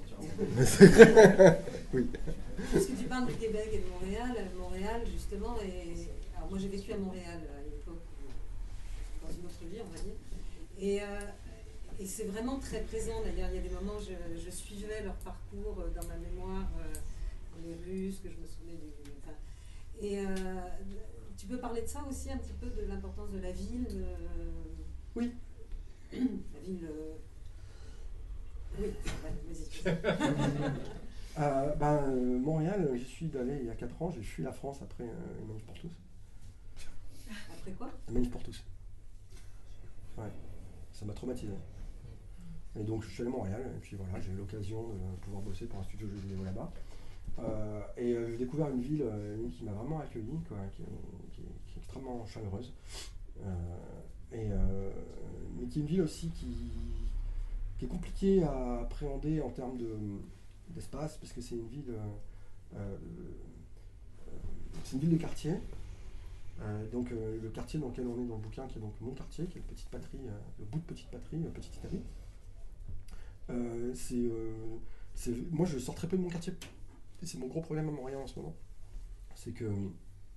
Oui. Puisque tu parles du Québec et de Montréal, Montréal, justement, et... Alors, moi, j'ai vécu à Montréal à une époque, dans une autre vie, on va dire. Et, euh, et c'est vraiment très présent, d'ailleurs. Il y a des moments où je, je suivais leur parcours dans ma mémoire, euh, les rues, ce que je me souvenais du... Enfin, et euh, tu peux parler de ça aussi, un petit peu, de l'importance de la ville de... Oui. La ville... Euh, Oui, vas-y. euh, ben, euh, Montréal, j'y suis allé il y a quatre ans, j'ai fui la France après euh, une manif pour tous. Après quoi? Une manif pour tous. Ouais, ça m'a traumatisé. Et donc je suis allé à Montréal, et puis voilà, j'ai eu l'occasion de pouvoir bosser pour un studio de jeux vidéo là-bas. Euh, et euh, j'ai découvert une ville euh, qui m'a vraiment accueilli, quoi, qui, qui, qui est extrêmement chaleureuse. Euh, et, euh, mais qui est une ville aussi qui... qui est compliqué à appréhender en termes de, d'espace, parce que c'est une ville, euh, euh, c'est une ville de quartier. Euh, donc euh, le quartier dans lequel on est dans le bouquin, qui est donc mon quartier, qui est le petite patrie, euh, le bout de petite patrie, euh, petite Italie. Euh, c'est, euh, c'est, moi, je sors très peu de mon quartier. Et c'est mon gros problème à Montréal en ce moment. C'est que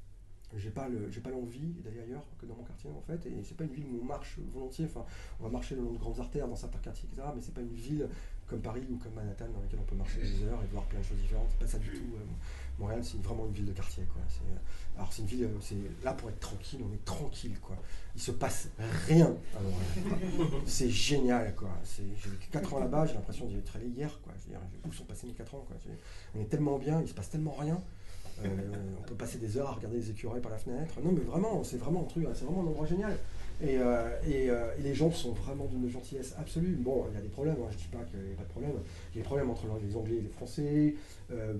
j'ai pas le, j'ai pas l'envie d'aller ailleurs que dans mon quartier en fait, et c'est pas une ville où on marche volontiers, enfin on va marcher le long de grandes artères dans certains quartiers, et cetera, mais c'est pas une ville comme Paris ou comme Manhattan dans laquelle on peut marcher des heures et voir plein de choses différentes, c'est pas ça du tout. euh, Montréal c'est vraiment une ville de quartier quoi. C'est, alors c'est une ville, c'est là pour être tranquille, on est tranquille quoi. Il se passe rien à Montréal. C'est génial quoi. C'est, j'ai vécu quatre ans là-bas, j'ai l'impression d'y être allé hier quoi. Je veux dire, où sont passés mes quatre ans quoi. On est tellement bien, il se passe tellement rien. Euh, on peut passer des heures à regarder les écureuils par la fenêtre. Non mais vraiment, c'est vraiment un truc, c'est vraiment un endroit génial. Et, euh, et, euh, et les gens sont vraiment d'une gentillesse absolue. Bon, il y a des problèmes, hein, je ne dis pas qu'il n'y a pas de problème. Il y a des problèmes entre les Anglais et les Français. Euh,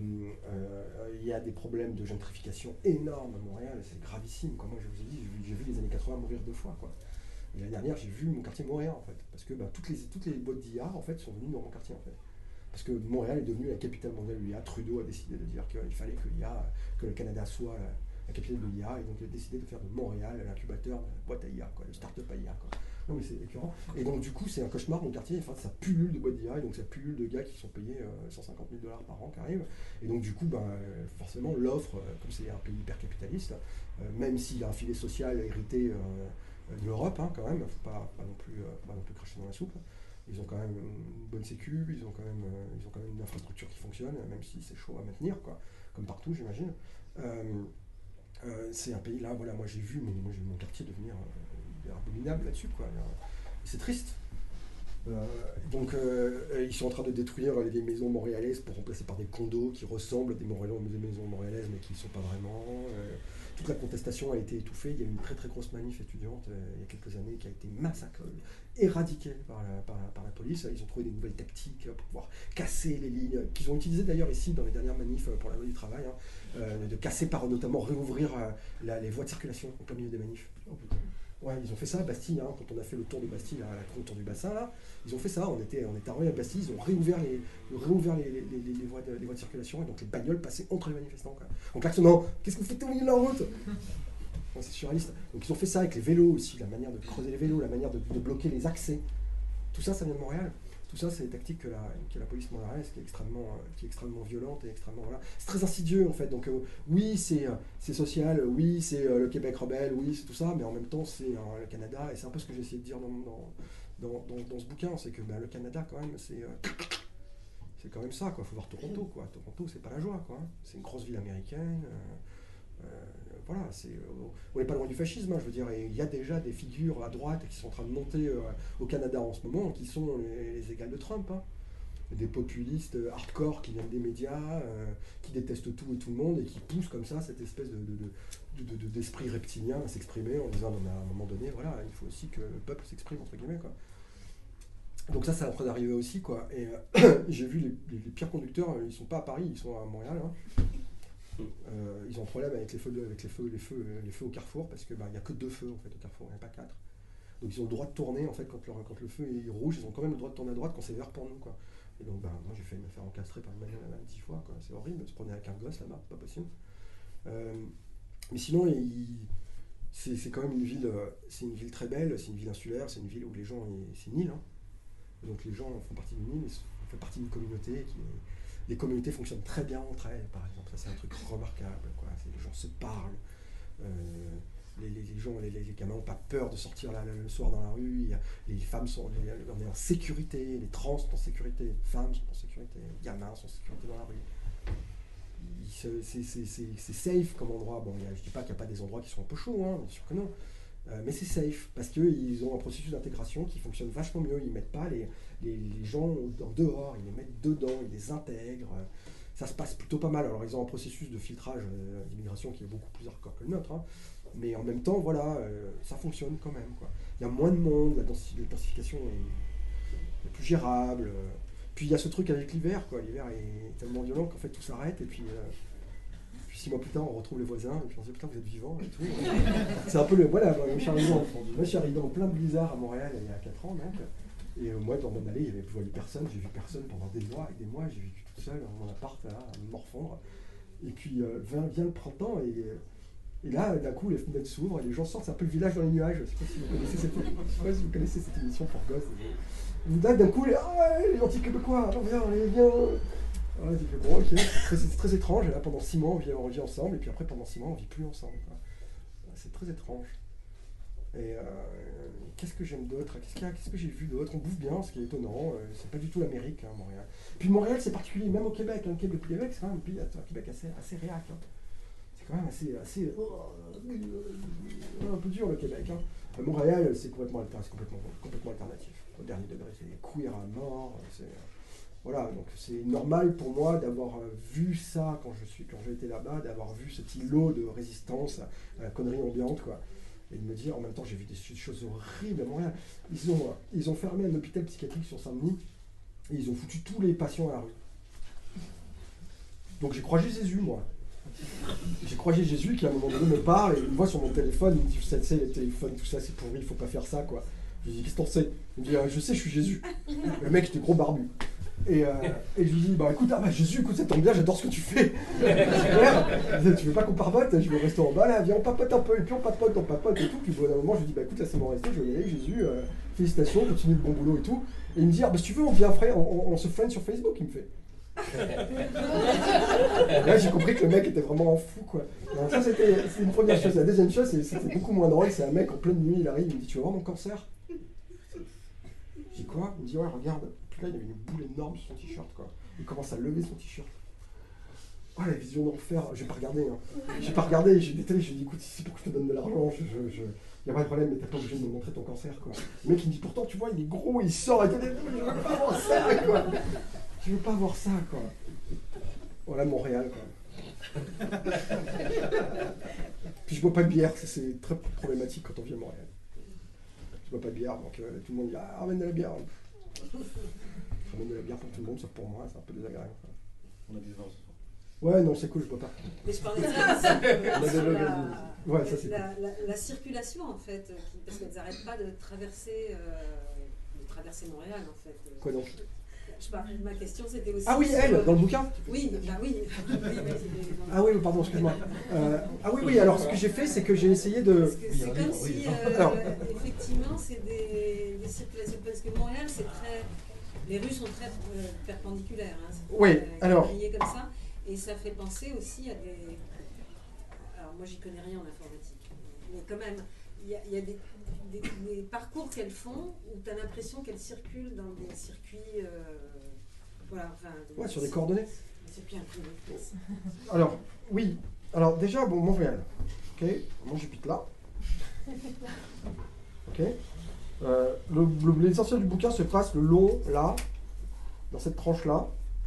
euh, il y a des problèmes de gentrification énormes à Montréal. C'est gravissime. Quoi. Moi, je vous ai dit, j'ai vu, j'ai vu les années quatre-vingts mourir deux fois. Quoi. Et l'année dernière, j'ai vu mon quartier mourir en fait. Parce que bah, toutes, les, toutes les boîtes d'I A en fait, sont venues dans mon quartier en fait. Parce que Montréal est devenue la capitale mondiale de l'I A. Trudeau a décidé de dire qu'il fallait que, l'I A, que le Canada soit la, la capitale de l'I A, et donc il a décidé de faire de Montréal l'incubateur de la boîte à I A, quoi, le start-up à I A. Quoi. Non mais c'est écœurant. Et donc du coup c'est un cauchemar mon quartier, enfin, ça pullule de boîtes d'I A, et donc ça pullule de gars qui sont payés euh, cent cinquante mille dollars par an qui arrivent. Et donc du coup ben, euh, forcément l'offre, euh, comme c'est un pays hyper capitaliste, euh, même s'il y a un filet social hérité euh, de l'Europe hein, quand même, il ne faut pas, pas, non plus, euh, pas non plus cracher dans la soupe. Ils ont quand même une bonne sécu, ils ont quand même, euh, ils ont quand même une infrastructure qui fonctionne, même si c'est chaud à maintenir, quoi, comme partout, j'imagine. Euh, euh, c'est un pays là, voilà, moi j'ai vu, mon, moi, j'ai vu mon quartier devenir euh, abominable là-dessus, quoi. C'est triste. Euh, donc euh, ils sont en train de détruire les vieilles maisons montréalaises pour remplacer par des condos qui ressemblent à des, des maisons montréalaises mais qui ne sont pas vraiment. Euh, toute la contestation a été étouffée. Il y a eu une très très grosse manif étudiante euh, il y a quelques années qui a été massacrée, éradiquée par la, par, la, par la police. Ils ont trouvé des nouvelles tactiques pour pouvoir casser les lignes, qu'ils ont utilisées d'ailleurs ici dans les dernières manifs pour la loi du travail, hein, euh, de casser par notamment réouvrir euh, la, les voies de circulation au plein milieu des manifs. Ouais, ils ont fait ça à Bastille, hein, quand on a fait le tour de Bastille, à la autour du bassin, là, ils ont fait ça, on était, on était arrivé à Bastille, ils ont réouvert les, réouvert les, les, les, les, voies de, les voies de circulation, et donc les bagnoles passaient entre les manifestants. Quoi. En klaxonnant, qu'est-ce que vous faites au milieu de la route? Bon, c'est surréaliste. Donc ils ont fait ça avec les vélos aussi, la manière de creuser les vélos, la manière de, de bloquer les accès. Tout ça, ça vient de Montréal. Tout ça, c'est des tactiques que la, que la police montréalaise, qui est extrêmement, qui est extrêmement violente et extrêmement voilà. C'est très insidieux en fait. Donc euh, oui, c'est, c'est social, oui, c'est euh, le Québec rebelle, oui, c'est tout ça, mais en même temps, c'est euh, le Canada. Et c'est un peu ce que j'ai essayé de dire dans, dans, dans, dans, dans ce bouquin, c'est que ben, le Canada quand même, c'est, euh, c'est quand même ça. Il faut voir Toronto, quoi. Toronto, c'est pas la joie, quoi. C'est une grosse ville américaine. Euh, euh, voilà, c'est, euh, on n'est pas loin du fascisme, hein, je veux dire, et il y a déjà des figures à droite qui sont en train de monter euh, au Canada en ce moment, qui sont les, les égales de Trump, hein. Des populistes hardcore qui viennent des médias, euh, qui détestent tout et tout le monde, et qui poussent comme ça cette espèce de, de, de, de, de, d'esprit reptilien à s'exprimer en disant, non mais à un moment donné, voilà, il faut aussi que le peuple s'exprime, entre guillemets, quoi. Donc ça, c'est en train d'arriver aussi, quoi. Et euh, j'ai vu les, les, les pires conducteurs, ils sont pas à Paris, ils sont à Montréal, hein. Euh, ils ont un problème avec les feux, de, avec les feux, les feux, les feux au carrefour parce qu'il bah, n'y a que deux feux en fait au carrefour, il n'y en a pas quatre. Donc ils ont le droit de tourner en fait quand, leur, quand le feu est rouge, ils ont quand même le droit de tourner à droite quand c'est vert pour nous, quoi. Et donc bah, moi j'ai failli me faire encastrer par une bagnole dix fois, quoi. C'est horrible de se promener avec un gosse là-bas, c'est pas possible. Euh, mais sinon il, c'est, c'est quand même une ville, c'est une ville très belle, c'est une ville insulaire, c'est une ville où les gens, c'est une île, hein. Donc les gens font partie d'une île, ils font partie d'une communauté qui est. Les communautés fonctionnent très bien entre elles, par exemple. Ça, c'est un truc remarquable, quoi. Les gens se parlent. Euh, les, les, les gens, les, les gamins n'ont pas peur de sortir là, le soir dans la rue. Il y a, les femmes sont les, on est en sécurité. Les trans sont en sécurité. Les femmes sont en sécurité. Les gamins sont en sécurité dans la rue. C'est, c'est, c'est, c'est, c'est safe comme endroit. Bon, il y a, je ne dis pas qu'il n'y a pas des endroits qui sont un peu chauds, hein, bien sûr que non. Euh, mais c'est safe, parce qu'ils ont un processus d'intégration qui fonctionne vachement mieux. Ils ne mettent pas les, les, les gens en dehors, ils les mettent dedans, ils les intègrent. Ça se passe plutôt pas mal. Alors ils ont un processus de filtrage euh, d'immigration qui est beaucoup plus hardcore que le nôtre, hein. Mais en même temps, voilà, euh, ça fonctionne quand même, quoi. Il y a moins de monde, la densification est, est plus gérable. Puis il y a ce truc avec l'hiver, quoi. L'hiver est tellement violent qu'en fait tout s'arrête, et puis... Euh, Puis six mois plus tard, on retrouve les voisins, et puis on se dit, putain, vous êtes vivants, et tout. C'est un peu le... Voilà, moi, je suis arrivé en, moi, je suis arrivé en plein blizzard à Montréal il y a quatre ans, donc. Et euh, moi, dans mon allée, il n'y avait plus personne, j'ai vu personne pendant des mois et des mois, j'ai vécu tout seul dans mon appart, là, à me morfondre. Et puis, euh, vient, vient le printemps, et, et là, d'un coup, les fenêtres s'ouvrent, et les gens sortent, c'est un peu le village dans les nuages. Je ne sais pas si vous connaissez cette, je sais pas si vous connaissez cette émission pour gosses. Et là, d'un coup, les, ah, les gentils québécois, alors viens, allez, viens. Ouais, j'ai fait bon, ok, c'est très, c'est très étrange, et là pendant six mois on vit, on vit ensemble, et puis après pendant six mois on vit plus ensemble, quoi. c'est très étrange. Et euh, qu'est-ce que j'aime d'autre? Qu'est-ce qu'il y a, qu'est-ce que j'ai vu d'autre? On bouffe bien, ce qui est étonnant. Euh, c'est pas du tout l'Amérique, hein, Montréal. Puis Montréal, c'est particulier, même au Québec. Hein. Le Québec, c'est quand même un pays, un Québec assez, assez réac. Hein. C'est quand même assez, assez oh, un peu dur le Québec. Hein. Euh, Montréal, c'est complètement, alter, c'est complètement, complètement alternatif. Au dernier degré, c'est queer à mort. C'est, voilà, donc c'est normal pour moi d'avoir vu ça quand je suis, quand j'ai été là-bas, d'avoir vu cet îlot de résistance à la connerie ambiante, quoi. Et de me dire, en même temps, j'ai vu des choses horribles à Montréal. Ils ont, ils ont fermé un hôpital psychiatrique sur Saint-Denis et ils ont foutu tous les patients à la rue. Donc j'ai croisé Jésus, moi. J'ai croisé Jésus qui, à un moment donné, me parle et il me voit sur mon téléphone. Il me dit, vous savez, les téléphones, tout ça, c'est pourri, il faut pas faire ça, quoi. Je lui dis, qu'est-ce que t'en sais? Il me dit, je sais, je suis Jésus. Le mec était gros barbu. Et, euh, et je lui dis, bah écoute, ah, bah, Jésus, écoute, ça tombe bien, j'adore ce que tu fais. Super. Tu veux pas qu'on parpote? Je vais au restaurant, bah là, viens, on papote un peu, et puis on papote, on papote et tout. Puis au bout d'un moment, je lui dis, bah écoute, laisse-moi rester, je vais y aller, Jésus, euh, félicitations, continue le bon boulot et tout. Et il me dit, ah, bah si tu veux, on devient frère, on, on, on se friend sur Facebook, il me fait. Là, j'ai compris que le mec était vraiment fou, quoi. Alors, ça, c'était une première chose. La deuxième chose, c'était beaucoup moins drôle, c'est un mec en pleine nuit, il arrive, il me dit, tu veux voir mon cancer? Je dis quoi? Il me dit, ouais, regarde. Là, il y avait une boule énorme sur son t-shirt, quoi. Il commence à lever son t-shirt. Oh, la vision d'enfer. J'ai pas regardé, hein. J'ai pas regardé, j'ai détalé, j'ai dit, écoute, si c'est pour que je te donne de l'argent, je, je, je... y a pas de problème, mais t'as pas obligé de me montrer ton cancer, quoi. Le mec, il me dit, pourtant, tu vois, il est gros, il sort, et je veux pas voir ça, quoi. Je veux pas voir ça, quoi. Voilà, Montréal, quoi. Puis je bois pas de bière, c'est très problématique quand on vit à Montréal. Je bois pas de bière, donc euh, tout le monde dit, ah, ramène de la bière. Je ramène de la bière pour tout le monde, sauf pour moi, c'est un peu désagréable. On a du vin ce soir. Ouais, non, c'est cool, je bois pas. Mais je parlais de ça, la, la, ouais, ça, c'est la, cool. la, la circulation, en fait, qui, parce qu'elles n'arrêtent pas de traverser, euh, de traverser Montréal, en fait. Quoi donc? Je parle, ma question, c'était aussi... Ah oui, elle, sur, dans le bouquin? Oui, bah oui. Ah oui, pardon, excuse-moi. Euh, ah oui, oui, alors ce que j'ai fait, c'est que j'ai essayé de... Parce que c'est comme si, euh, alors, effectivement, c'est des, des circulations, parce que Montréal, c'est très... Les rues sont très euh, perpendiculaires, hein, c'est oui, très, alors... comme ça, et ça fait penser aussi à des... Alors moi, j'y connais rien en informatique, mais quand même, il y a, y a des, des, des parcours qu'elles font où tu as l'impression qu'elles circulent dans des circuits... Euh, voilà, enfin... Ouais, sur des coordonnées. Des circuits imprimés. Alors, oui. Alors déjà, bon, Montréal. Ok, moi j'habite là. Ok. Euh, le, le, l'essentiel du bouquin se passe le long, là, dans cette tranche-là.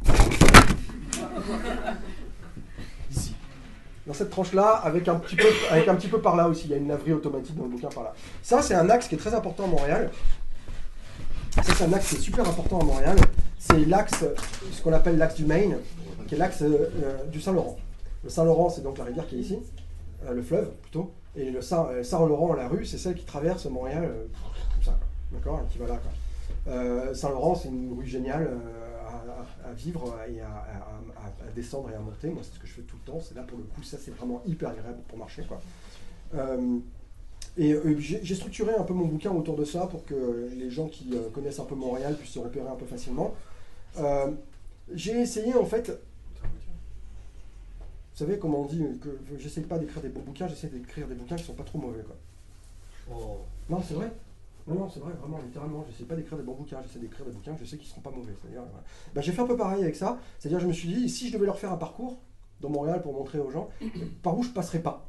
Ici. Dans cette tranche-là, avec un petit peu, avec un petit peu par là aussi. Il y a une laverie automatique dans le bouquin par là. Ça, c'est un axe qui est très important à Montréal. Ça, c'est un axe qui est super important à Montréal. C'est l'axe, ce qu'on appelle l'axe du Maine, qui est l'axe euh, du Saint-Laurent. Le Saint-Laurent, c'est donc la rivière qui est ici, euh, le fleuve plutôt. Et le Saint, euh, Saint-Laurent, la rue, c'est celle qui traverse Montréal, euh, comme ça, d'accord, et qui va là, quoi. Euh, Saint-Laurent, c'est une rue géniale euh, à, à, à vivre et à, à, à, à descendre et à monter. Moi, c'est ce que je fais tout le temps. C'est là, pour le coup, ça, c'est vraiment hyper agréable pour marcher, quoi. Euh, et euh, j'ai, j'ai structuré un peu mon bouquin autour de ça pour que les gens qui euh, connaissent un peu Montréal puissent se repérer un peu facilement. Euh, j'ai essayé, en fait... Vous savez comment on dit que j'essaie pas d'écrire des bons bouquins, j'essaie d'écrire des bouquins qui sont pas trop mauvais, quoi. Oh. Non, c'est vrai. Non, non, c'est vrai, vraiment, littéralement. J'essaie pas d'écrire des bons bouquins, j'essaie d'écrire des bouquins que je sais qu'ils seront pas mauvais. C'est-à-dire, voilà. Ben, j'ai fait un peu pareil avec ça. C'est-à-dire, je me suis dit, si je devais leur faire un parcours dans Montréal pour montrer aux gens, par où je passerais pas.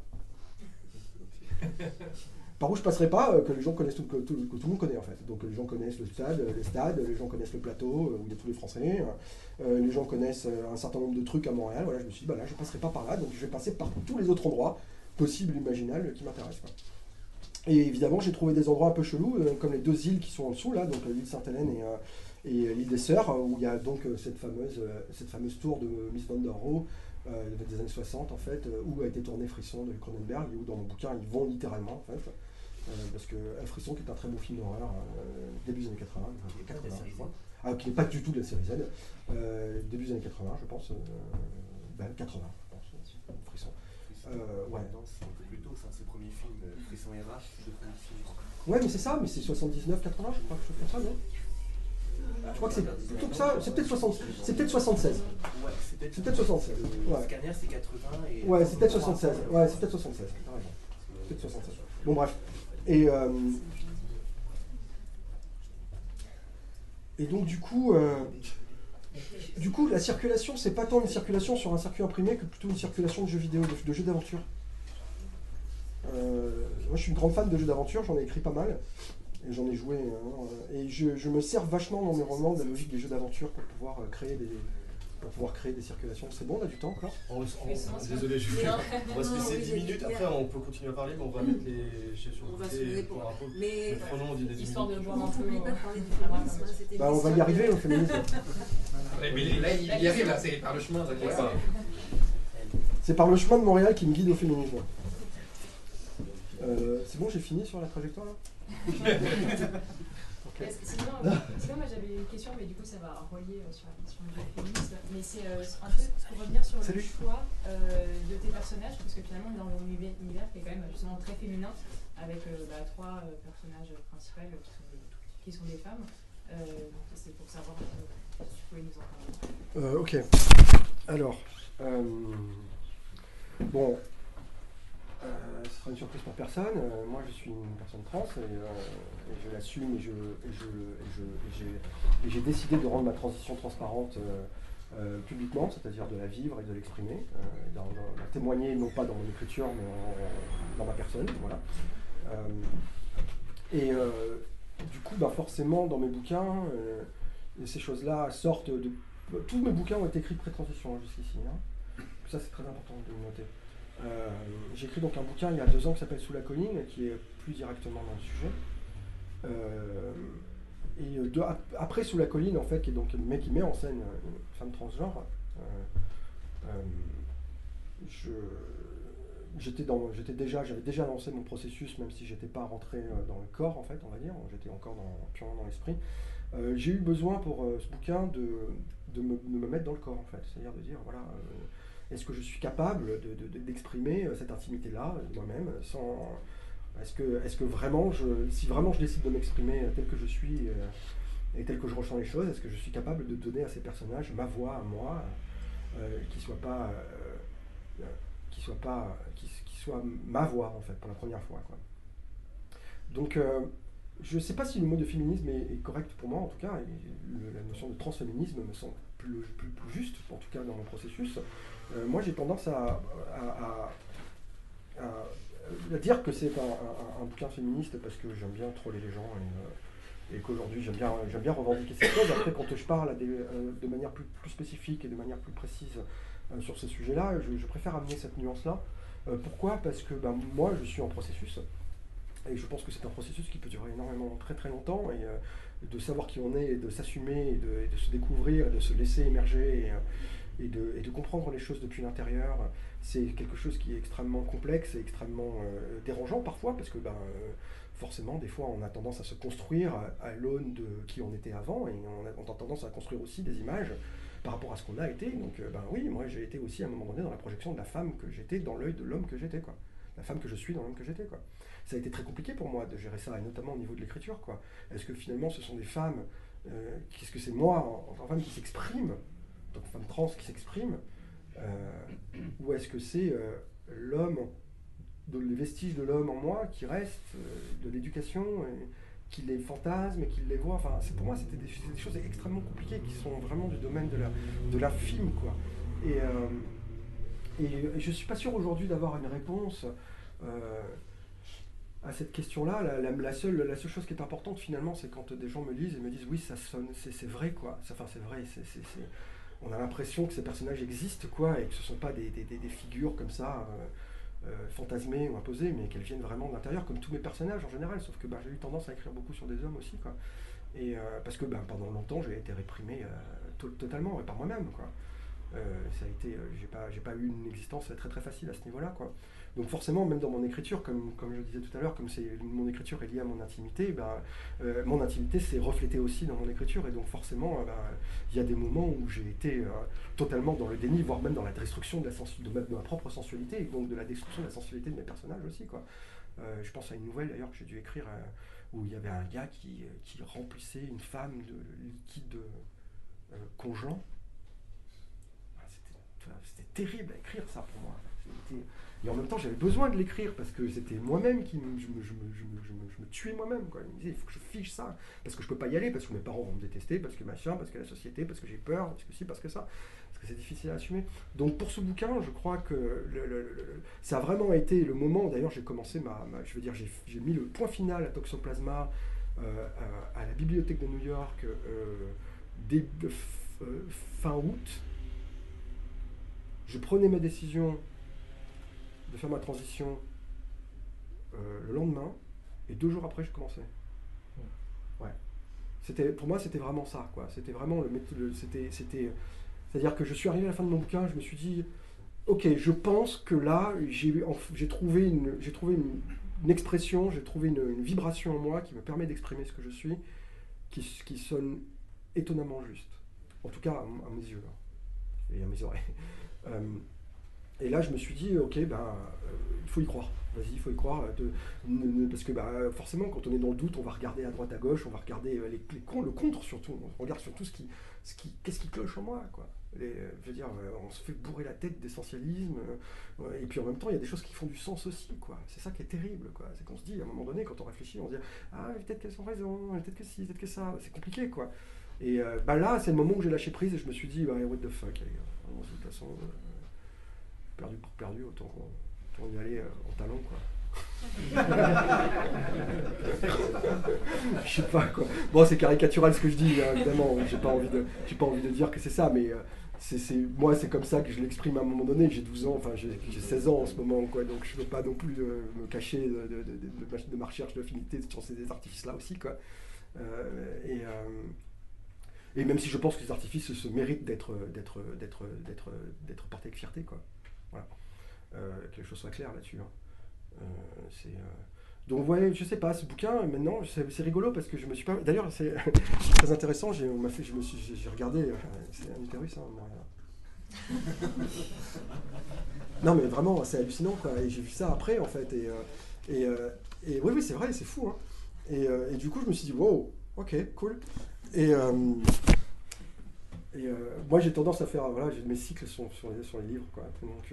Par où je passerais pas, euh, que les gens connaissent tout, que, tout, que tout le monde connaît en fait. Donc les gens connaissent le stade, les stades, les gens connaissent le plateau euh, où il y a tous les Français, euh, les gens connaissent euh, un certain nombre de trucs à Montréal. Voilà, je me suis dit, bah là, je passerai pas par là, donc je vais passer par tous les autres endroits possibles, imaginables, qui m'intéressent, quoi. Et évidemment, j'ai trouvé des endroits un peu chelous, euh, comme les deux îles qui sont en dessous là, donc euh, l'île Sainte-Hélène et, euh, et l'île des Sœurs, où il y a donc euh, cette fameuse euh, cette fameuse tour de Miss Van der Rohe. Euh, des années soixante en fait, euh, où a été tourné Frisson de Cronenberg, et où dans mon bouquin ils vont littéralement en fait, euh, parce que Un Frisson qui est un très beau film d'horreur, euh, début des années quatre-vingts, quatre-vingts je crois, ah, qui n'est pas du tout de la série Z, euh, début des années quatre-vingts je pense, euh, ben, quatre-vingts je pense, Frisson. Euh, ouais. Non, c'est un peu plus tôt, ça, c'est le premier film, Frisson R H, c'est le premier film. Ouais, mais c'est ça, mais c'est soixante-dix-neuf quatre-vingts, je crois, quelque chose comme ça, non? Je crois que c'est plutôt que ça, c'est peut-être soixante, c'est peut-être soixante-seize. Ouais, c'est peut-être, c'est peut-être soixante-seize. Le Ouais. Scanner, c'est quatre-vingts. Et ouais, c'est peut-être soixante-seize. Ouais, c'est peut-être soixante-seize. T'as raison. peut-être soixante-sept. Bon bref. Et, euh, et donc du coup, euh, du coup, la circulation, c'est pas tant une circulation sur un circuit imprimé que plutôt une circulation de jeux vidéo, de, de jeux d'aventure. Euh, moi je suis une grande fan de jeux d'aventure, j'en ai écrit pas mal. Et j'en ai joué, hein, et je, je me sers vachement dans mes romans de la logique des jeux d'aventure pour pouvoir euh, créer des, pour pouvoir créer des circulations. C'est bon, on a du temps encore? On, on, Désolé, je on va se laisser dix minutes, après on peut continuer à parler, mais on va mettre les chaises sur le côté pour un peu. Mais prenons des dix histoire minutes. de voir un on peu. n'oublie pas de parler du féminisme, hein, c'était Bah, on va y arriver au féminisme. Ouais, mais là, il y arrive, là, c'est par le chemin, t'inquiète pas. C'est par le chemin de Montréal qui me guide au féminisme. Euh, c'est bon, j'ai fini sur la trajectoire là? Okay. Sinon, euh, sinon, moi j'avais une question, mais du coup ça va relier euh, sur la question du féminisme. Mais c'est euh, un peu pour revenir sur Salut. le choix euh, de tes personnages, parce que finalement on est dans un univers qui est quand même justement très féminin, avec euh, bah, trois euh, personnages principaux qui sont des, qui sont des femmes. Euh, donc c'est pour savoir euh, si tu pouvais nous en parler. Euh, ok. Alors, euh, bon. Euh, ce sera une surprise pour personne. Euh, moi, je suis une personne trans et, euh, et je l'assume et je et je et je et j'ai, et j'ai décidé de rendre ma transition transparente euh, euh, publiquement, c'est-à-dire de la vivre et de l'exprimer, euh, d'en, d'en témoigner non pas dans mon écriture mais en, dans ma personne, voilà. Euh, et euh, du coup, bah forcément, dans mes bouquins, euh, ces choses-là sortent de. Tous mes bouquins ont été écrits pré-transition hein, jusqu'ici. Hein. Ça, c'est très important de le noter. Euh, j'ai écrit donc un bouquin il y a deux ans qui s'appelle Sous la colline, qui est plus directement dans le sujet. Euh, et de, après Sous la colline, en fait, qui est donc mais qui met en scène une femme transgenre. Euh, euh, je, j'étais dans, j'étais déjà, j'avais déjà lancé mon processus, même si j'étais pas rentré dans le corps, en fait, on va dire, j'étais encore dans, purement dans l'esprit. Euh, j'ai eu besoin pour euh, ce bouquin de, de, me, de me mettre dans le corps, en fait, c'est-à-dire de dire voilà. Euh, Est-ce que je suis capable de, de, d'exprimer cette intimité-là moi-même sans... Est-ce que, est-ce que vraiment, je, si vraiment je décide de m'exprimer tel que je suis euh, et tel que je ressens les choses, est-ce que je suis capable de donner à ces personnages ma voix à moi, euh, qui soit pas, euh, qui soit pas, qui, qui soit ma voix en fait pour la première fois, quoi. Donc, euh, je ne sais pas si le mot de féminisme est, est correct pour moi en tout cas. Et le, la notion de transféminisme me semble plus, plus, plus juste, en tout cas dans mon processus. Euh, moi, j'ai tendance à, à, à, à dire que c'est un, un, un bouquin féministe parce que j'aime bien troller les gens et, euh, et qu'aujourd'hui j'aime bien, j'aime bien revendiquer ces choses. Après, quand je parle à des, euh, de manière plus, plus spécifique et de manière plus précise euh, sur ces sujets-là, je, je préfère amener cette nuance-là. Euh, pourquoi ? Parce que ben, moi, je suis en processus et je pense que c'est un processus qui peut durer énormément, très très longtemps et euh, de savoir qui on est et de s'assumer et de, et de se découvrir, et de se laisser émerger et, Et de, et de comprendre les choses depuis l'intérieur, c'est quelque chose qui est extrêmement complexe et extrêmement euh, dérangeant parfois, parce que ben, euh, forcément, des fois, on a tendance à se construire à, à l'aune de qui on était avant, et on a, on a tendance à construire aussi des images par rapport à ce qu'on a été. Donc, euh, ben oui, moi, j'ai été aussi à un moment donné dans la projection de la femme que j'étais dans l'œil de l'homme que j'étais, quoi. La femme que je suis dans l'homme que j'étais, quoi. Ça a été très compliqué pour moi de gérer ça, et notamment au niveau de l'écriture, quoi. Est-ce que finalement, ce sont des femmes, euh, qu'est-ce que c'est moi, en, en femme qui s'exprime, donc femme trans qui s'exprime, euh, ou est-ce que c'est euh, l'homme, de, les vestiges de l'homme en moi qui restent, euh, de l'éducation, et qui les fantasme et qui les voit. Enfin, c'est, pour moi, c'était des, des choses extrêmement compliquées qui sont vraiment du domaine de, la, de l'infime, quoi. Et, euh, et, et je suis pas sûr aujourd'hui d'avoir une réponse euh, à cette question-là. La, la, la, seule, la seule chose qui est importante finalement, c'est quand des gens me lisent et me disent oui, ça sonne, c'est, c'est vrai, quoi. Enfin, c'est vrai, c'est, c'est, c'est... on a l'impression que ces personnages existent, quoi, et que ce ne sont pas des, des, des figures comme ça, euh, euh, fantasmées ou imposées, mais qu'elles viennent vraiment de l'intérieur, comme tous mes personnages en général, sauf que bah, j'ai eu tendance à écrire beaucoup sur des hommes aussi, quoi. Et, euh, parce que bah, pendant longtemps, j'ai été réprimé euh, to- totalement, et par moi-même, quoi. Euh, ça a été, euh, j'ai pas, j'ai pas eu une existence très très facile à ce niveau-là, quoi. Donc forcément, même dans mon écriture, comme, comme je le disais tout à l'heure, comme c'est, mon écriture est liée à mon intimité, ben, euh, mon intimité s'est reflétée aussi dans mon écriture, et donc forcément, il ben, y a des moments où j'ai été euh, totalement dans le déni, voire même dans la destruction de, la sensu- de, ma, de ma propre sensualité, et donc de la destruction de la sensualité de mes personnages aussi, quoi. Euh, je pense à une nouvelle d'ailleurs que j'ai dû écrire, euh, où il y avait un gars qui, qui remplissait une femme de liquide euh, congelant. C'était, c'était terrible à écrire ça pour moi. C'était... Et en même temps, j'avais besoin de l'écrire parce que c'était moi-même qui me, je, me, je, me, je, me, je, me, je me tuais moi-même. Quoi. Je me disais, il faut que je fiche ça parce que je peux pas y aller, parce que mes parents vont me détester, parce que machin, parce que la société, parce que j'ai peur, parce que si, parce que ça, parce que c'est difficile à assumer. Donc pour ce bouquin, je crois que le, le, le, ça a vraiment été le moment. D'ailleurs, j'ai commencé ma, ma je veux dire, j'ai, j'ai mis le point final à Toxoplasma euh, à, à la bibliothèque de New York euh, dès, euh, fin août. Je prenais ma décision de faire ma transition euh, le lendemain, et deux jours après, je commençais. Ouais. C'était, pour moi, c'était vraiment ça, quoi. C'était vraiment le, le c'était, c'était, c'est-à-dire que je suis arrivé à la fin de mon bouquin, je me suis dit, ok, je pense que là, j'ai, j'ai trouvé une, j'ai trouvé une, une expression, j'ai trouvé une, une vibration en moi qui me permet d'exprimer ce que je suis, qui, qui sonne étonnamment juste. En tout cas, à, à mes yeux, là, et à mes oreilles. Euh, Et là, je me suis dit, ok, ben, euh, il faut y croire. Vas-y, il faut y croire. De, ne, ne, parce que bah, forcément, quand on est dans le doute, on va regarder à droite, à gauche, on va regarder les, les, le contre surtout. On regarde surtout ce qui, ce qui, qu'est-ce qui cloche en moi, quoi. Les, je veux dire, on se fait bourrer la tête d'essentialisme. Euh, et puis en même temps, il y a des choses qui font du sens aussi, quoi. C'est ça qui est terrible, quoi. C'est qu'on se dit, à un moment donné, quand on réfléchit, on se dit, ah, peut-être qu'elles ont raison, peut-être que si, peut-être que ça. C'est compliqué, quoi. Et euh, bah, là, c'est le moment où j'ai lâché prise et je me suis dit, bah, what the fuck, les gars. De toute façon. Euh, perdu pour perdu, autant, autant y aller euh, en talent, quoi. Je sais pas, quoi. Bon, c'est caricatural ce que je dis, hein, évidemment. J'ai pas envie de, j'ai pas envie de dire que c'est ça, mais euh, c'est, c'est, moi, c'est comme ça que je l'exprime à un moment donné. J'ai douze ans, enfin, j'ai, j'ai seize ans en ce moment, quoi. Donc, je veux pas non plus euh, me cacher de, de, de, de, de ma recherche d'affinité sur ces artifices-là aussi, quoi. Euh, et... Euh, Et même si je pense que les artifices se méritent d'être, d'être, d'être, d'être, d'être portés avec fierté, quoi. Voilà. Euh, que les choses soient claires là-dessus. Hein. Euh, c'est, euh... Donc, ouais, je sais pas, ce bouquin, maintenant, c'est, c'est rigolo parce que je me suis pas. D'ailleurs, c'est très intéressant. J'ai, on m'a fait, je me suis, j'ai, j'ai regardé. Euh, c'est un utérus, hein, mais... Non, mais vraiment, c'est hallucinant, quoi. Et j'ai vu ça après, en fait. Et, euh, et, euh, et oui, oui, c'est vrai, c'est fou. Hein. Et, euh, et du coup, je me suis dit, wow, ok, cool. Et, euh, et euh, moi j'ai tendance à faire, voilà, j'ai, mes cycles sont sur les, sur les livres, quoi. Donc je...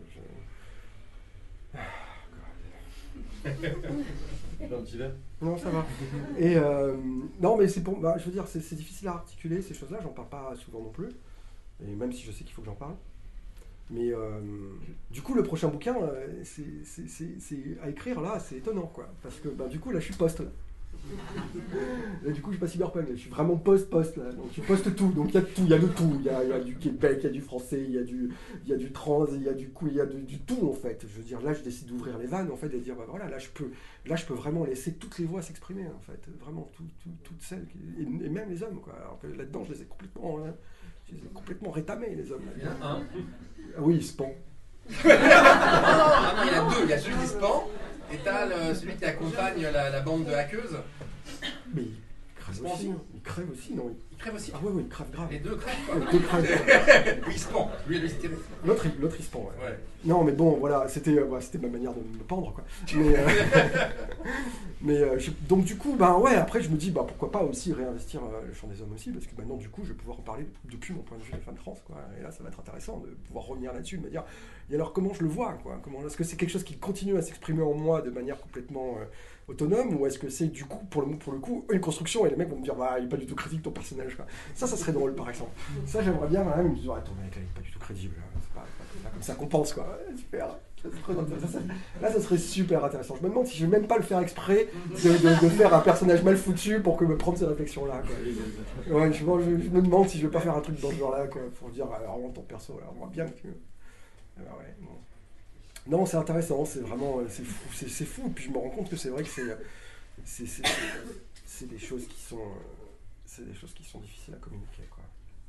je, je... Un petit verre ? Non, ça va. Et euh, non, mais c'est pour, bah, je veux dire, c'est, c'est difficile à articuler ces choses-là, j'en parle pas souvent non plus. Et même si je sais qu'il faut que j'en parle. Mais euh, du coup, le prochain bouquin, c'est, c'est, c'est, c'est à écrire là, c'est étonnant, quoi. Parce que bah, du coup, là, je suis post là. Là, du coup, je suis pas cyberpunk, là. Je suis vraiment post-post là. Donc, je poste tout. Donc, il y a tout, il y a de tout. Il y a, y a du Québec, il y a du français, il y a du, il y a du trans, il y a du, il y a du, du tout en fait. Je veux dire, là, je décide d'ouvrir les vannes en fait et de dire, bah, voilà, là, je peux, là, je peux vraiment laisser toutes les voix s'exprimer en fait. Vraiment, tout, tout, toutes celles, qui, et, et même les hommes, quoi. Alors que là-dedans, je les ai complètement, hein, je les ai complètement rétamés, les hommes. Il y en a un. Ah oui, Span. non, non, ah non, il y en a deux. Il y a celui qui Span. Et t'as le, celui qui accompagne la, la bande de hackeuses. Mais il crève aussi, aussi. Il crève aussi, non? Il crève aussi. Ah oui, oui, il crève grave. Les deux crèvent. Les deux crèvent. Lui, il se pend. Lui, lui, c'était... L'autre, il, l'autre, il se pend, ouais. ouais. Non, mais bon, voilà, c'était, euh, voilà, c'était ma manière de me pendre, quoi. Mais, euh, mais euh, je, donc, du coup, ben ouais, après, je me dis, bah, pourquoi pas aussi réinvestir euh, le champ des hommes aussi, parce que maintenant, du coup, je vais pouvoir en parler depuis mon point de vue des femmes trans, quoi. Et là, ça va être intéressant de pouvoir revenir là-dessus, de me dire, et alors, comment je le vois, quoi? Comment, est-ce que c'est quelque chose qui continue à s'exprimer en moi de manière complètement euh, autonome, ou est-ce que c'est, du coup, pour le, pour le coup, une construction, et les mecs vont me dire, bah, il n'est pas du tout critique ton personnage, quoi. Ça, ça serait drôle, par exemple. Ça, j'aimerais bien, quand même, me dire, attends, mec, il n'est pas du tout crédible, hein. C'est pas, pas comme ça qu'on pense, quoi. Ouais, super. Là, ça serait super intéressant. Je me demande si je vais même pas le faire exprès de, de, de faire un personnage mal foutu pour que me prendre ces réflexions-là, quoi. Ouais, je, je, je me demande si je vais pas faire un truc dans ce genre-là, quoi, pour dire, alors, ton perso, alors, moi, bien que... Alors, ouais, bon. Non, c'est intéressant, c'est vraiment, c'est fou, c'est, c'est fou. Et puis je me rends compte que c'est vrai que c'est, c'est, c'est, c'est, c'est des choses qui sont, c'est des choses qui sont difficiles à communiquer, quoi.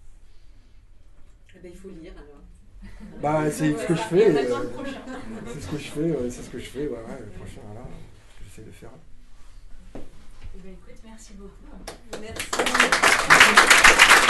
Eh ben, il faut lire alors. Bah, c'est ce que je fais. Euh, c'est ce que je fais, euh, c'est ce que je fais, ouais, ouais, le prochain, voilà, ce que j'essaie de faire. Eh ben, écoute, merci beaucoup. Merci.